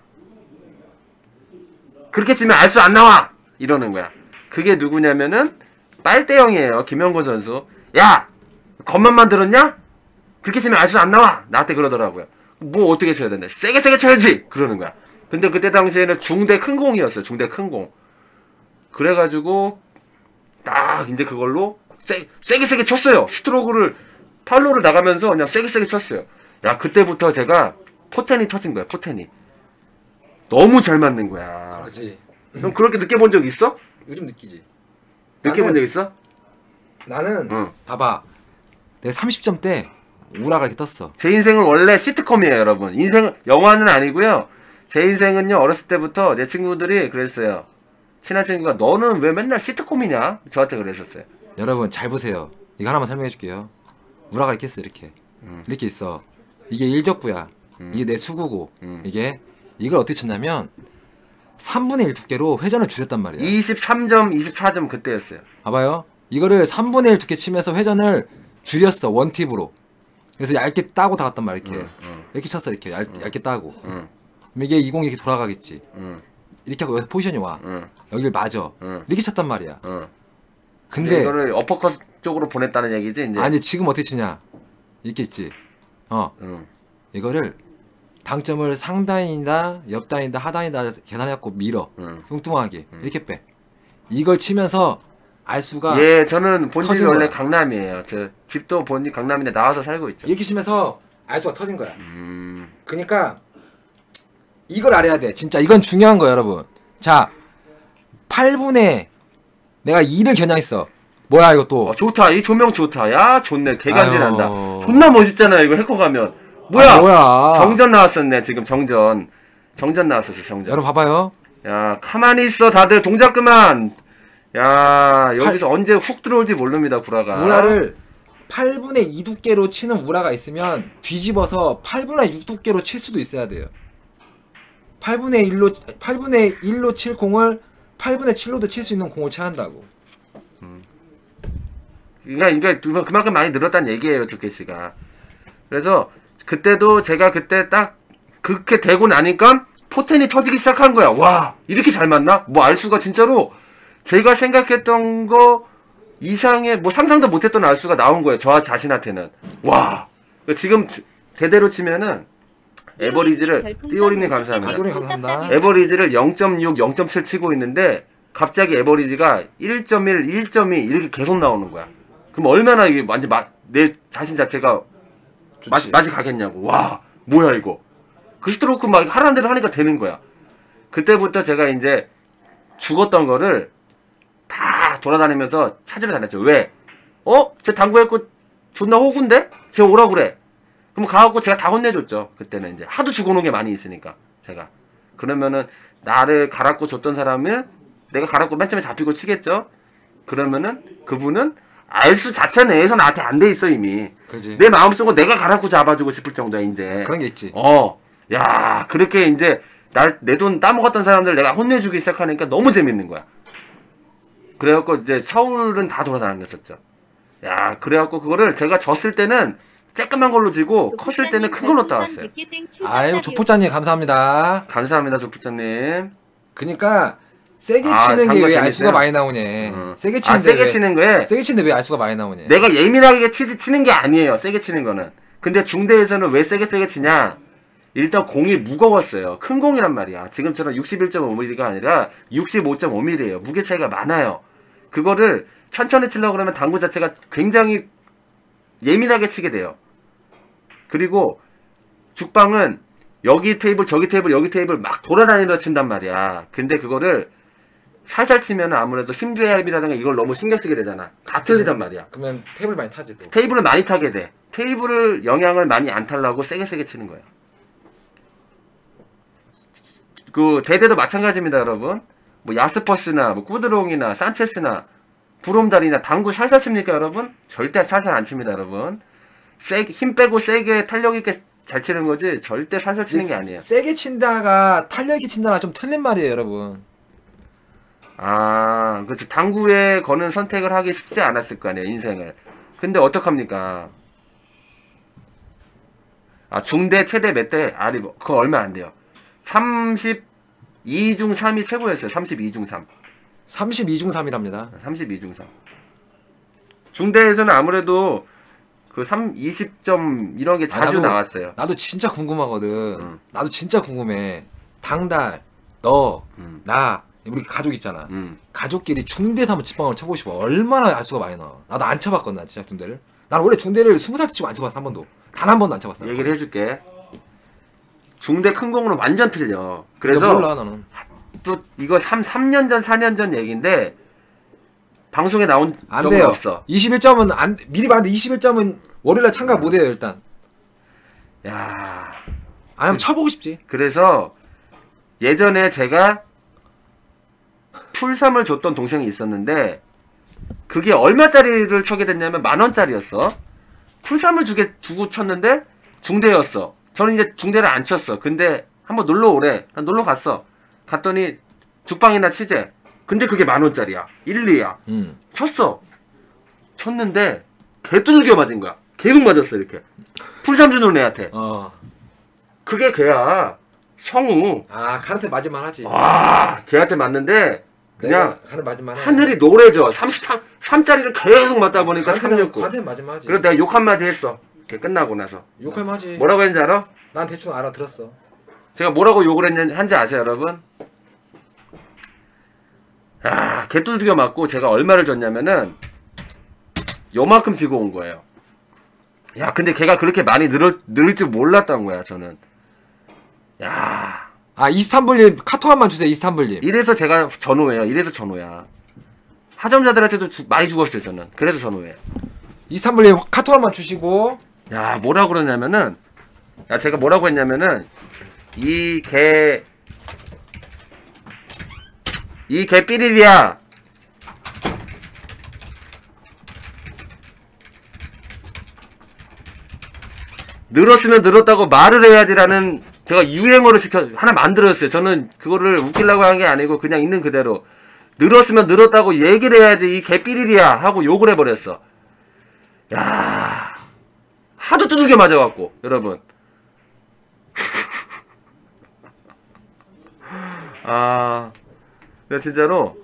그렇게 치면 알수 안 나와! 이러는 거야. 그게 누구냐면은 빨대형이에요. 김영건 선수. 야! 겉만 들었냐? 그렇게 치면 알수 안 나와! 나한테 그러더라고요. 뭐 어떻게 쳐야 되는데? 세게 세게 쳐야지! 그러는 거야. 근데 그때 당시에는 중대 큰 공이었어요. 중대 큰 공. 그래가지고 딱 이제 그걸로 세, 세게 세게 쳤어요. 스트로크를 팔로우를 나가면서 그냥 세게 세게 쳤어요. 야 그때부터 제가 포텐이 터진 거야. 포텐이 너무 잘 맞는 거야. 그렇지. 형 그렇게 느껴본 적 있어? 요즘 느끼지. 느껴본 나는- 적 있어? 나는 응. 봐봐. 내가 삼십 점 때 우라가 이렇게 떴어. 제 인생은 원래 시트콤이에요, 여러분. 인생 영화는 아니고요. 제 인생은요 어렸을 때부터 내 친구들이 그랬어요. 친한 친구가 너는 왜 맨날 시트콤이냐? 저한테 그랬었어요. 여러분 잘 보세요. 이거 하나만 설명해 줄게요. 우라가 이렇게 있어. 이렇게. 음. 이렇게 있어. 이게 일적구야. 음. 이게 내 수구고. 음. 이게 이걸 어떻게 쳤냐면 삼분의 일 두께로 회전을 줄였단 말이야. 이십삼 점, 이십사 점 그때였어요. 봐봐요. 이거를 삼분의 일 두께 치면서 회전을 줄였어. 원팁으로. 그래서 얇게 따고 닿았단 말이야. 이렇게. 응, 응, 이렇게 쳤어. 이렇게 얇, 얇게 따고. 응, 그럼 이게 이공이 이렇게 돌아가겠지. 응. 이렇게 하고 여기서 포지션이 와. 응. 여기를 맞아. 응. 이렇게 쳤단 말이야. 응. 근데 이거를 어퍼컷 쪽으로 보냈다는 얘기지 이제. 아니 지금 어떻게 치냐? 이렇게 있지. 어 응. 이거를 당점을 상단이다, 옆단이다, 하단이다 계산해갖고 밀어. 응. 뚱뚱하게 이렇게 빼. 이걸 치면서 알수가 예, 저는 본집이 터진 원래 거야. 강남이에요. 저 집도 본집 강남인데 나와서 살고 있죠. 이렇게 치면서 알수가 터진 거야. 음. 그러니까 이걸 알아야 돼. 진짜 이건 중요한 거야, 여러분. 자, 팔 분에 내가 이를 겨냥했어. 뭐야 이거 또? 어, 좋다. 이 조명 좋다. 야, 좋네. 개간지난다. 아유. 존나 멋있잖아. 이거 해커 가면. 뭐야? 아, 뭐야? 정전 나왔었네. 지금 정전. 정전 나왔었어. 정전. 여러분 봐봐요. 야, 가만히 있어. 다들 동작 그만. 야, 여기서 언제 훅 들어올지 모릅니다. 구라가. 우라를 팔 분의 이 두께로 치는 우라가 있으면 뒤집어서 팔 분의 육 두께로 칠 수도 있어야 돼요. 팔 분의 일로 팔 분의 일로 칠 공을 팔 분의 칠로도 칠 수 있는 공을 쳐야 한다고. 그러니까 이게 그만큼 많이 늘었다는 얘기예요. 두께 씨가. 그래서 그때도 제가 그때 딱 그렇게 되고 나니까 포텐이 터지기 시작한 거야. 와, 이렇게 잘 맞나? 뭐 알수가 진짜로 제가 생각했던 거 이상의 뭐 상상도 못했던 알수가 나온 거예요. 저 자신한테는. 와, 지금 대대로 치면은 에버리지를 띠오리님 감사합니다. 아도리 감사합니다. 에버리지를 영 점 육, 영 점 칠 치고 있는데 갑자기 에버리지가 일 점 일, 일 점 이 이렇게 계속 나오는 거야. 그럼 얼마나 이게 완전 마, 내 자신 자체가 맛이, 맛이 가겠냐고. 와, 뭐야 이거. 그 스트로크 막 하라는 대로 하니까 되는 거야. 그때부터 제가 이제 죽었던 거를 다 돌아다니면서 찾으러 다녔죠. 왜? 어? 쟤 당구했고 존나 호구인데? 쟤 오라 그래. 그럼 가갖고 제가 다 혼내줬죠. 그때는 이제 하도 죽어놓은 게 많이 있으니까 제가. 그러면은 나를 갈았고 줬던 사람을 내가 갈았고 맨 처음에 잡히고 치겠죠. 그러면은 그분은 알수 자체 내에서 나한테 안 돼 있어 이미. 그지. 내 마음속으로 내가 갈아고 잡아주고 싶을 정도야 이제. 그런 게 있지. 어, 야 그렇게 이제 날 내 돈 따먹었던 사람들 내가 혼내주기 시작하니까 너무 재밌는 거야. 그래갖고 이제 서울은 다 돌아다녔었죠. 야 그래갖고 그거를 제가 졌을 때는 쬐끄만 걸로 지고 컸을 때는 큰 걸로 따왔어요. 아유 조포자님 감사합니다. 감사합니다 조부장님. 그니까 세게 아, 치는 게 당구 왜 재밌어요? 알수가 많이 나오네. 어. 세게 아 치는데 세게 왜, 치는 거에 세게 치는데 왜 알수가 많이 나오네. 내가 예민하게 치, 치는 게 아니에요. 세게 치는 거는. 근데 중대에서는 왜 세게 세게 치냐? 일단 공이 무거웠어요. 큰 공이란 말이야. 지금처럼 육십일 점 오 밀리미터가 아니라 육십오 점 오 밀리미터예요. 무게 차이가 많아요. 그거를 천천히 치려고 그러면 당구 자체가 굉장히 예민하게 치게 돼요. 그리고 죽방은 여기 테이블 저기 테이블 여기 테이블 막 돌아다니면서 친단 말이야. 근데 그거를 살살 치면 아무래도 힘조합이라든가 이걸 너무 신경 쓰게 되잖아. 다 틀리단 말이야. 그러면 테이블 많이 타지 또. 테이블을 많이 타게 돼. 테이블을 영향을 많이 안 타려고 세게 세게 치는 거야. 그 대대도 마찬가지입니다, 여러분. 뭐 야스퍼스나 뭐 꾸드롱이나 산체스나 브롬달이나 당구 살살 칩니까, 여러분? 절대 살살 안 칩니다, 여러분. 세게 힘 빼고 세게 탄력 있게 잘 치는 거지 절대 살살 치는 게 아니에요. 세게 친다가 탄력 있게 친다가 좀 틀린 말이에요, 여러분. 아, 그렇죠. 당구에 거는 선택을 하기 쉽지 않았을 거 아니에요, 인생을. 근데 어떡합니까? 아, 중대 최대 몇 대? 아니, 뭐, 그거 얼마 안 돼요. 삼십이 중 삼이 최고였어요. 삼십이 중 삼. 삼십이 중 삼이랍니다. 삼십이 중 삼. 중대에서는 아무래도 그 삼, 이십 점 이런 게 자주 아, 나도- 나왔어요. 나도 진짜 궁금하거든. 음. 나도 진짜 궁금해. 당달, 너, 음. 나, 우리 가족 있잖아. 음. 가족끼리 중대에서 한번 집방을 쳐보고 싶어. 얼마나 알수가 많이 나와. 나도 안 쳐봤거든, 나 진짜 중대를. 난 원래 중대를 스무 살 때 치고 안 쳐봤어, 한 번도. 단 한 번도 안 쳐봤어. 얘기를 해줄게. 중대 큰 공으로 완전 틀려. 그래서 그래서 몰라, 나는. 또 이거 삼, 삼 년 전, 사 년 전 얘기인데 방송에 나온 안 적은 돼요. 없어. 이십일 점은 안, 미리 봤는데 이십일 점은 월요일날 참가 못 해요, 일단. 야, 아니면 쳐보고 싶지. 그래서 예전에 제가 풀삼을 줬던 동생이 있었는데 그게 얼마짜리를 쳐게 됐냐면 만 원짜리였어. 풀삼을 주게 두고 쳤는데 중대였어. 저는 이제 중대를 안 쳤어. 근데 한번 놀러 오래. 난 놀러 갔어. 갔더니 죽방이나 치재. 근데 그게 만 원짜리야. 일, 이야. 음. 쳤어. 쳤는데 개두들겨 맞은 거야. 계속 맞았어 이렇게. 풀삼 주는 애한테. 어. 그게 걔야. 성우. 아 칸한테 맞을만 하지. 와, 걔한테 맞는데 그냥 칸한테 맞을만 해. 하늘이 노래져. 삼십삼, 삼짜리를 계속 맞다 보니까 삼육구. 칸한테 맞을만 하지. 그래서 내가 욕 한마디 했어. 걔 끝나고 나서. 욕할만 하지. 뭐라고 했는지 알아? 난 대충 알아들었어. 제가 뭐라고 욕을 했는지 한지 아세요, 여러분? 아, 개 두들겨 맞고 제가 얼마를 줬냐면은 요만큼 지고 온 거예요. 야, 근데 걔가 그렇게 많이 늘을, 늘을 줄 몰랐던 거야, 저는. 야, 아 이스탄불님 카톡 한번 주세요. 이스탄불님. 이래서 제가 전호예요. 이래서 전호야. 하점자들한테도 주- 많이 죽었어요, 저는. 그래서 전호예요. 이스탄불님 카톡 한번 주시고. 야, 뭐라고 그러냐면은, 야, 제가 뭐라고 했냐면은, 이 개, 이 개 삐리리야. 늘었으면 늘었다고 말을 해야지라는 제가 유행어를 시켜 하나 만들었어요. 저는 그거를 웃기려고 한 게 아니고 그냥 있는 그대로 늘었으면 늘었다고 얘기를 해야지 이 개삐리리야 하고 욕을 해버렸어. 야, 하도 두들겨 맞아갖고 여러분. 아, 내가 진짜로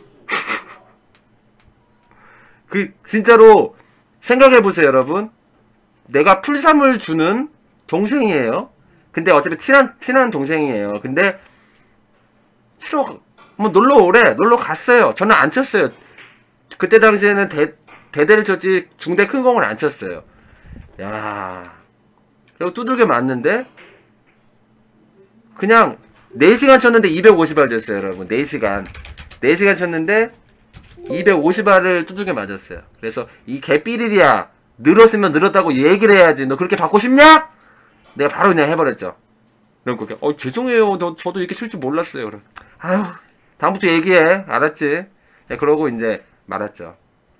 그 진짜로 생각해보세요, 여러분. 내가 풀삼을 주는 동생이에요. 근데 어차피 친한 친한 동생이에요. 근데 치러 뭐 놀러 오래 놀러 갔어요. 저는 안 쳤어요. 그때 당시에는 대 대대를 쳤지 중대 큰 공을 안 쳤어요. 야, 그리고 두들겨 맞는데 그냥 네 시간 쳤는데 이백오십 알 줬어요, 여러분. 네 시간 네 시간 쳤는데 이백오십 알을 두들겨 맞았어요. 그래서 이 개삐리리야, 늘었으면 늘었다고 얘기를 해야지. 너 그렇게 받고 싶냐? 내가 바로 그냥 해버렸죠. 그럼 그렇게 어 죄송해요. 너 저도 이렇게 칠 줄 몰랐어요. 그래. 아유, 다음부터 얘기해. 알았지? 야, 그러고 이제 말았죠.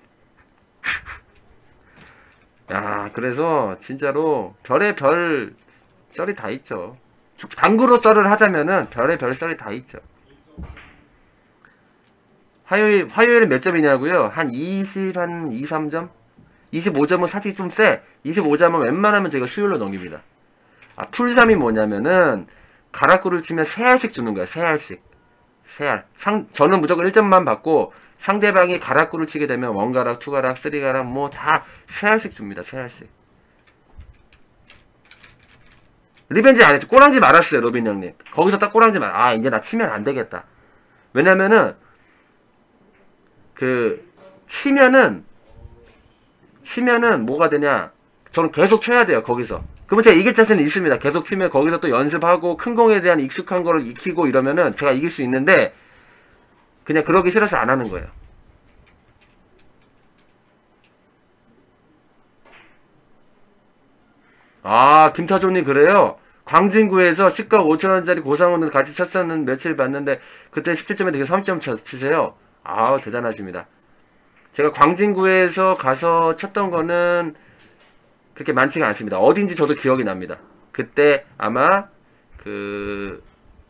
야, 그래서 진짜로 별의 별 썰이 다 있죠. 당구로 썰을 하자면은 별의 별 썰이 다 있죠. 화요일 화요일은 몇 점이냐고요? 한 이십, 한 이, 삼 점? 이십오 점은 사실 좀 세. 이십오 점은 웬만하면 제가 수율로 넘깁니다. 아, 풀삼이 뭐냐면은 가락구를 치면 세 알씩 주는 거야. 세 알씩. 세 알. 상, 저는 무조건 일 점만 받고 상대방이 가락구를 치게 되면 원가락, 투가락, 쓰리가락 뭐 다 세 알씩 줍니다. 세 알씩. 리벤지 안 했죠. 꼬랑지 말았어요, 로빈 형님. 거기서 딱 꼬랑지 말. 아, 이제 나 치면 안 되겠다. 왜냐면은 그 치면은 치면은 뭐가 되냐? 저는 계속 쳐야 돼요, 거기서. 그러면 제가 이길 자신은 있습니다. 계속 치면 거기서 또 연습하고 큰 공에 대한 익숙한 거를 익히고 이러면은 제가 이길 수 있는데 그냥 그러기 싫어서 안 하는 거예요. 아, 김타조님 그래요? 광진구에서 시가 오천 원짜리 고상훈을 같이 쳤었는 며칠 봤는데 그때 십칠 점에 되게 삼 점 치세요? 아, 대단하십니다. 제가 광진구에서 가서 쳤던 거는 그렇게 많지가 않습니다. 어딘지 저도 기억이 납니다. 그때 아마 그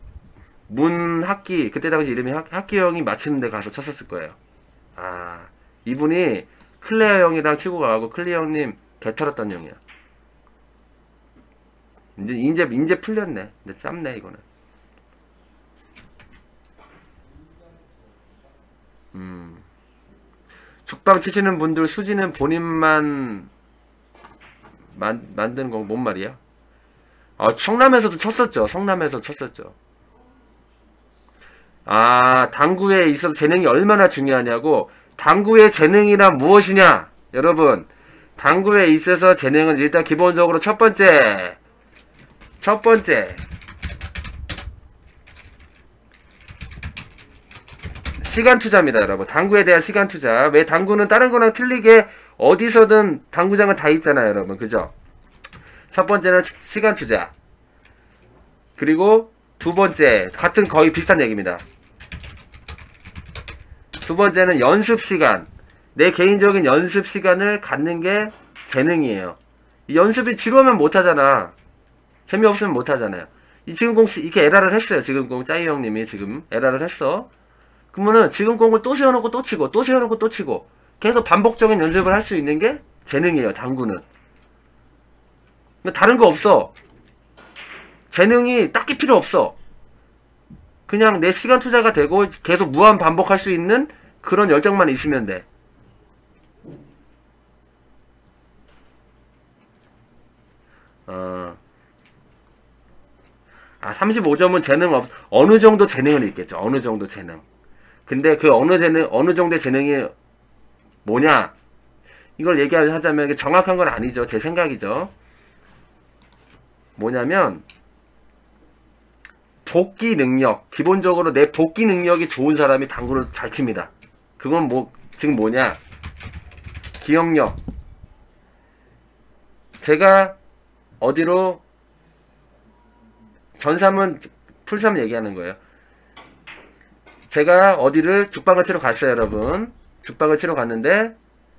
문학기, 그때 당시 이름이 학, 학기 형이 마치는 데 가서 쳤었을 거예요. 아, 이분이 클레어 형이랑 치고 가고 클레어 형님 개 털었던 형이야. 이제 이제 이제 풀렸네. 근데 짬네 이거는. 음. 죽방 치시는 분들 수지는 본인만 만, 만드는 건 뭔 말이야? 아, 성남에서도 쳤었죠. 성남에서 쳤었죠. 아, 당구에 있어서 재능이 얼마나 중요하냐고. 당구의 재능이란 무엇이냐? 여러분, 당구에 있어서 재능은 일단 기본적으로 첫 번째, 첫 번째, 시간 투자입니다, 여러분. 당구에 대한 시간 투자. 왜 당구는 다른 거랑 틀리게 어디서든 당구장은 다 있잖아요, 여러분. 그죠? 첫 번째는 시- 시간 투자. 그리고 두 번째, 같은 거의 비슷한 얘기입니다. 두 번째는 연습 시간. 내 개인적인 연습 시간을 갖는 게 재능이에요. 이 연습이 지루하면 못하잖아. 재미없으면 못하잖아요. 이 지금 공, 이렇게 에라를 했어요. 지금 공, 짜이 형님이 지금 에라를 했어. 그러면은 지금 공을 또 세워놓고 또 치고 또 세워놓고 또 치고 계속 반복적인 연습을 할 수 있는 게 재능이에요. 당구는. 다른 거 없어. 재능이 딱히 필요 없어. 그냥 내 시간 투자가 되고 계속 무한 반복할 수 있는 그런 열정만 있으면 돼. 어. 아, 삼십오 점은 재능 없, 어느 정도 재능은 있겠죠. 어느 정도 재능. 근데 그 어느 재능, 어느 정도의 재능이 뭐냐? 이걸 얘기하자면 이게 정확한 건 아니죠. 제 생각이죠. 뭐냐면, 복귀 능력. 기본적으로 내 복귀 능력이 좋은 사람이 당구를 잘 칩니다. 그건 뭐, 지금 뭐냐? 기억력. 제가 어디로 전삼은 풀삼 얘기하는 거예요. 제가 어디를 죽방을 치러 갔어요, 여러분. 죽방을 치러 갔는데,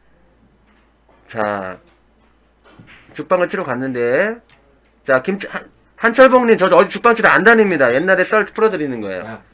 자, 죽방을 치러 갔는데, 자, 김, 한, 한철봉님, 저 어디 죽방 치러 안 다닙니다. 옛날에 썰 풀어드리는 거예요. 야,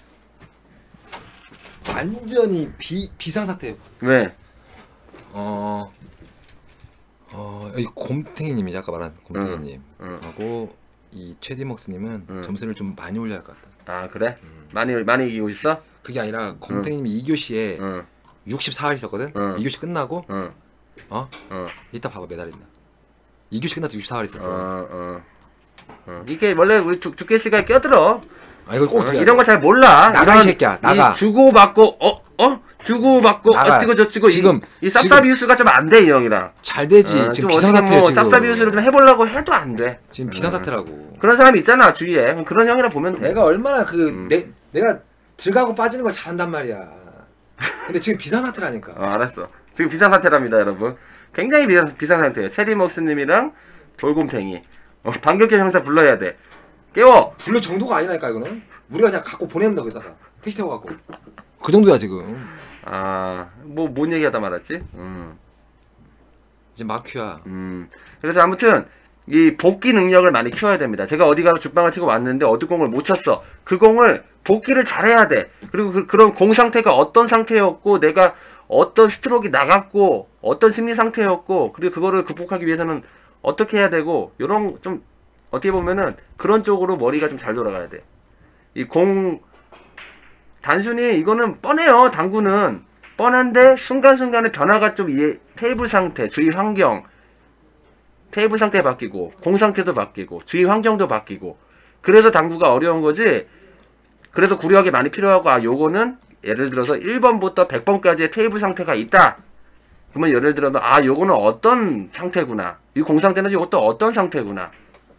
완전히 비, 비상사태. 왜? 어, 어, 이 곰탱이님이 아까 말한 곰탱이님 응, 응. 하고 이 최디먹스님은 응. 점수를 좀 많이 올려야 할 것 같다. 아, 그래? 음. 많이, 많이 이기고 있어? 그게 아니라 곰탱이님이 이 교시에 응, 육십사 일 있었거든. 응. 이 교시 끝나고 응, 어? 응. 이따 봐봐 매달린다. 이 교시 끝나도 육십사 일 있었어. 어, 어. 어. 이게 원래 우리 두, 두께 씨가 껴들어. 아 이거 꼭 어, 어떻게 이런 거 잘 몰라. 나가, 이런 이 새끼야, 나가. 이 주고받고 어? 어? 주고받고 나가. 어찌고 저찌고 지금, 이, 이 쌉싸비우스가 좀 안 돼 이 형이랑. 잘 되지. 어, 지금 좀 비상사태야 뭐 지금. 쌉싸비우스를 좀 해보려고 해도 안 돼. 지금 비상사태라고. 그런 사람이 있잖아 주위에. 그런 형이라 보면 돼. 내가 얼마나 그 음. 내 내가 들어가고 빠지는 걸 잘한단 말이야. 근데 지금 비상사태라니까. 어, 알았어. 지금 비상사태랍니다 여러분. 굉장히 비상, 비상상태예요. 체리먹스님이랑 돌곰탱이. 어, 방격계 형사 불러야 돼. 깨워! 불러 정도가 아니라니까 이거는. 우리가 그냥 갖고 보내면 돼 거기다가 택시 타고 갖고. 그 정도야 지금. 아, 뭐, 뭔 얘기하다 말았지? 음. 이제 마큐야. 음. 그래서 아무튼, 이 복귀 능력을 많이 키워야 됩니다. 제가 어디 가서 죽방을 치고 왔는데 어드공을 못 쳤어. 그 공을 복귀를 잘해야 돼. 그리고 그, 그런 공 상태가 어떤 상태였고, 내가 어떤 스트로크가 나갔고, 어떤 심리 상태였고, 그리고 그거를 극복하기 위해서는 어떻게 해야 되고, 요런 좀, 어떻게 보면은 그런 쪽으로 머리가 좀 잘 돌아가야 돼. 이 공, 단순히 이거는 뻔해요. 당구는 뻔한데 순간순간에 변화가 좀 이해, 테이블 상태, 주위 환경, 테이블 상태 바뀌고 공 상태도 바뀌고 주위 환경도 바뀌고 그래서 당구가 어려운 거지. 그래서 구력이 많이 필요하고 아 요거는 예를 들어서 일 번부터 백 번까지의 테이블 상태가 있다. 그러면 예를 들어서 아 요거는 어떤 상태구나. 이 공 상태는 이것도 어떤 상태구나.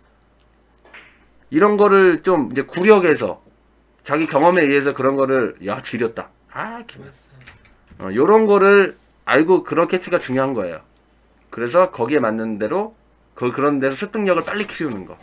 이런 거를 좀 이제 구력에서 자기 경험에 의해서 그런 거를 야 지렸다. 아 기뻤어. 어, 요런 거를 알고 그런 캐치가 중요한 거예요. 그래서 거기에 맞는 대로 그 그런 데서 습득력을 빨리 키우는 거.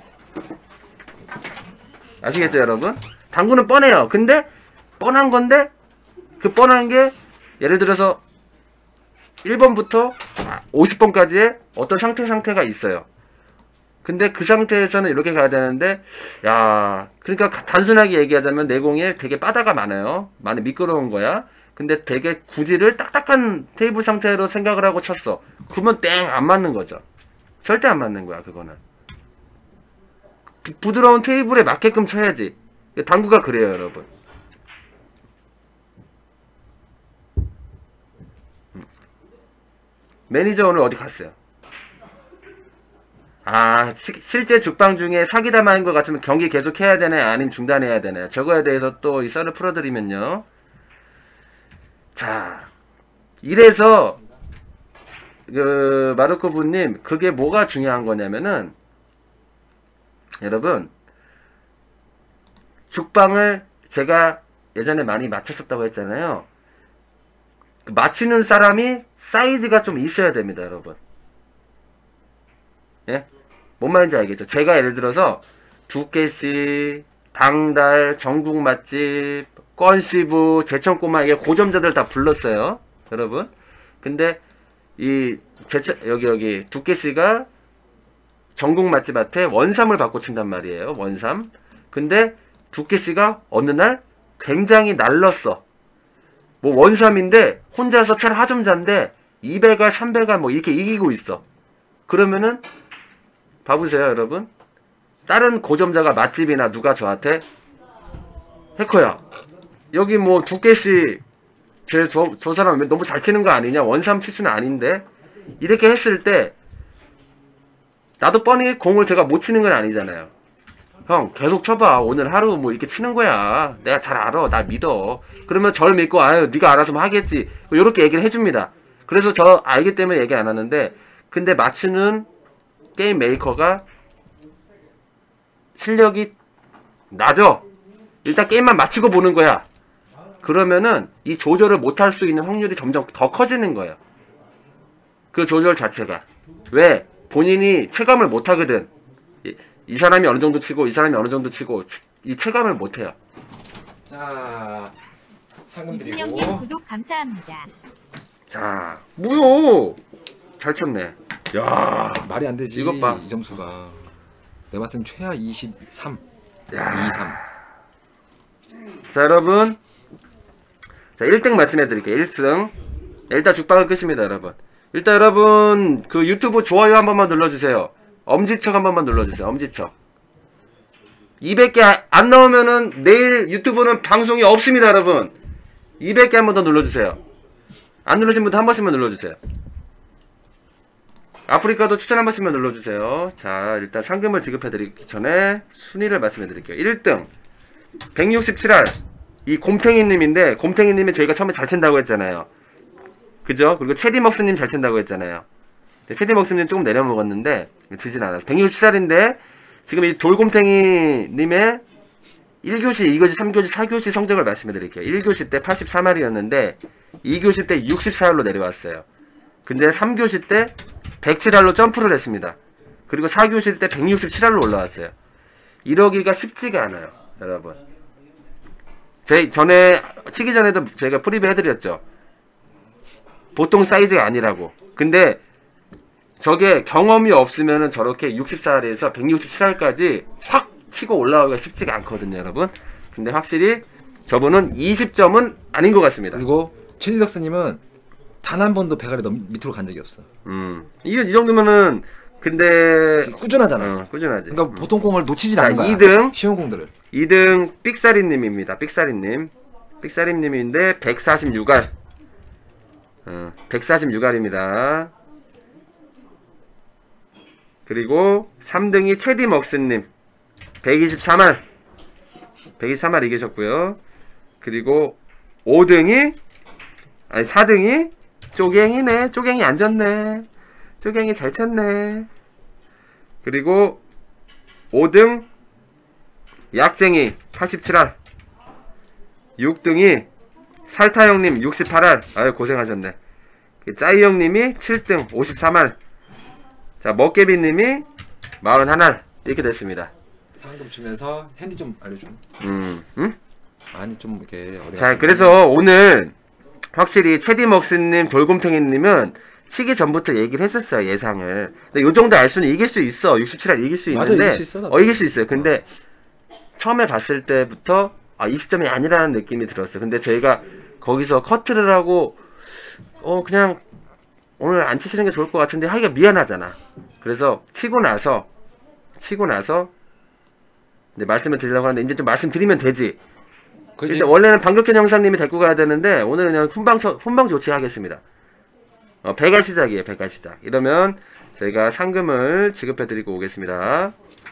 아시겠죠 여러분? 당구는 뻔해요. 근데 뻔한 건데 그 뻔한 게 예를 들어서 일 번부터 오십 번까지의 어떤 상태 상태가 있어요. 근데 그 상태에서는 이렇게 가야 되는데 야 그러니까 단순하게 얘기하자면 내공에 되게 바다가 많아요. 많이 미끄러운 거야. 근데 되게 구질을 딱딱한 테이블 상태로 생각을 하고 쳤어. 그러면 땡 안 맞는 거죠. 절대 안 맞는 거야 그거는. 부, 부드러운 테이블에 맞게끔 쳐야지. 당구가 그래요 여러분. 매니저 오늘 어디 갔어요? 아, 시, 실제 죽방 중에 사기담한 것 같으면 경기 계속 해야 되나요? 아니면 중단해야 되나요? 저거에 대해서 또 이 썰을 풀어드리면요. 자, 이래서, 그, 마르코부님, 그게 뭐가 중요한 거냐면은, 여러분, 죽방을 제가 예전에 많이 맞췄었다고 했잖아요. 맞히는 사람이 사이즈가 좀 있어야 됩니다, 여러분. 예? 뭔 말인지 알겠죠? 제가 예를 들어서 두께씨, 당달, 전국 맛집, 건시부, 제천꼬마 이게 고점자들 다 불렀어요. 여러분. 근데 이 제천 여기 여기 두께씨가 전국 맛집한테 원삼을 받고 친단 말이에요. 원삼. 근데 두께씨가 어느 날 굉장히 날렀어. 뭐 원삼인데 혼자서 찰 하점자인데 이백알, 삼백알 뭐 이렇게 이기고 있어. 그러면은 봐보세요 여러분. 다른 고점자가 맛집이나 누가 저한테 해커야 여기 뭐 두 개씩 제 저 저 사람 너무 잘 치는 거 아니냐, 원삼 칠 수는 아닌데 이렇게 했을 때 나도 뻔히 공을 제가 못 치는 건 아니잖아요. 형 계속 쳐봐, 오늘 하루 뭐 이렇게 치는 거야, 내가 잘 알아, 나 믿어. 그러면 저를 믿고 아유 네가 알아서 뭐 하겠지, 요렇게 얘기를 해줍니다. 그래서 저 알기 때문에 얘기 안 하는데, 근데 맞추는 게임 메이커가 실력이 낮아. 일단 게임만 맞추고 보는 거야. 그러면은 이 조절을 못할 수 있는 확률이 점점 더 커지는 거예요. 그 조절 자체가. 왜? 본인이 체감을 못하거든. 이, 이 사람이 어느 정도 치고 이 사람이 어느 정도 치고 이 체감을 못해요. 자, 상금 이진영님 드리고. 구독 감사합니다. 자, 뭐요? 잘 쳤네. 야, 말이 안 되지. 이것 봐. 이 점수가. 내가 봤을 땐 최하 이십삼. 야. 이십삼. 자, 여러분. 자, 일 등 말씀해 드릴게요. 일 등. 일단 죽방을 끄십니다, 여러분. 일단 여러분, 그 유튜브 좋아요 한 번만 눌러주세요. 엄지척 한 번만 눌러주세요. 엄지척. 이백 개 안 나오면은 내일 유튜브는 방송이 없습니다, 여러분. 이백 개 한 번 더 눌러주세요. 안 누르신 분들 한 번씩만 눌러주세요. 아프리카도 추천 한 번씩만 눌러주세요. 자, 일단 상금을 지급해드리기 전에 순위를 말씀해드릴게요. 일 등 백육십칠 알 이 곰탱이님인데, 곰탱이님이 저희가 처음에 잘 친다고 했잖아요. 그죠? 그리고 체디먹스님 잘 친다고 했잖아요. 체디먹스님 조금 내려먹었는데 지진 않아서 백육십칠 알인데 지금 이 돌곰탱이님의 일 교시, 이 교시, 삼 교시, 사 교시 성적을 말씀해드릴게요. 일 교시 때 팔십삼 알이었는데 이 교시 때 육십사 알로 내려왔어요. 근데 삼 교시 때 백칠 알로 점프를 했습니다. 그리고 사 교시 때 백육십칠 알로 올라왔어요. 이러기가 쉽지가 않아요, 여러분. 제 전에 치기 전에도 저희가 프리뷰 해드렸죠. 보통 사이즈가 아니라고. 근데 저게 경험이 없으면은 저렇게 육십사 알에서 백육십칠 알까지 확 치고 올라오기가 쉽지가 않거든요, 여러분. 근데 확실히 저분은 이십 점은 아닌 것 같습니다. 그리고 최지덕스님은 단 한 번도 배가리 넘 밑으로 간 적이 없어. 음, 이, 이 정도면은 근데 꾸준하잖아. 어, 꾸준하지. 그러니까 음. 보통 공을 놓치진 자, 않는 거야. 이 등. 쉬운 공들을. 이 등 삑사리님입니다. 삑사리님. 삑사리님인데 백사십육 알. 어, 백사십육 알입니다. 그리고 삼 등이 체디먹스님 백이십삼 알. 백이십삼 알 이기셨고요. 그리고 오 등이 아니 사 등이 쪼갱이네. 쪼갱이 안 졌네. 쪼갱이 잘 쳤네. 그리고 오 등 약쟁이 팔십칠 알. 육 등이 살타형님 육십팔 알. 아유 고생하셨네. 짜이형님이 칠 등 오십삼 알. 자, 먹개비님이 사십일 알. 이렇게 됐습니다. 상금 주면서 핸디 좀 알려줘. 음, 음? 아니 좀 이렇게 어려. 자, 그래서 오늘 확실히 체디먹스님, 돌곰탱이님은 치기 전부터 얘기를 했었어요, 예상을. 근데 요 정도 알 수는 이길 수 있어. 육십칠 알 이길 수 맞아, 있는데, 이길 수 있어, 어, 이길 수 있어요. 근데 처음에 봤을 때부터 아, 이십 점이 아니라는 느낌이 들었어요. 근데 저희가 거기서 커트를 하고 어 그냥 오늘 안 치시는 게 좋을 것 같은데 하기가 미안하잖아. 그래서 치고 나서 치고 나서 네, 말씀을 드리려고 하는데 이제 좀 말씀드리면 되지. 그지? 일단 원래는 방격현 형사님이 데리고 가야 되는데 오늘은 그냥 훈방 처- 훈방 조치하겠습니다. 어, 배갈 시작이에요. 배갈 시작. 이러면 저희가 상금을 지급해드리고 오겠습니다.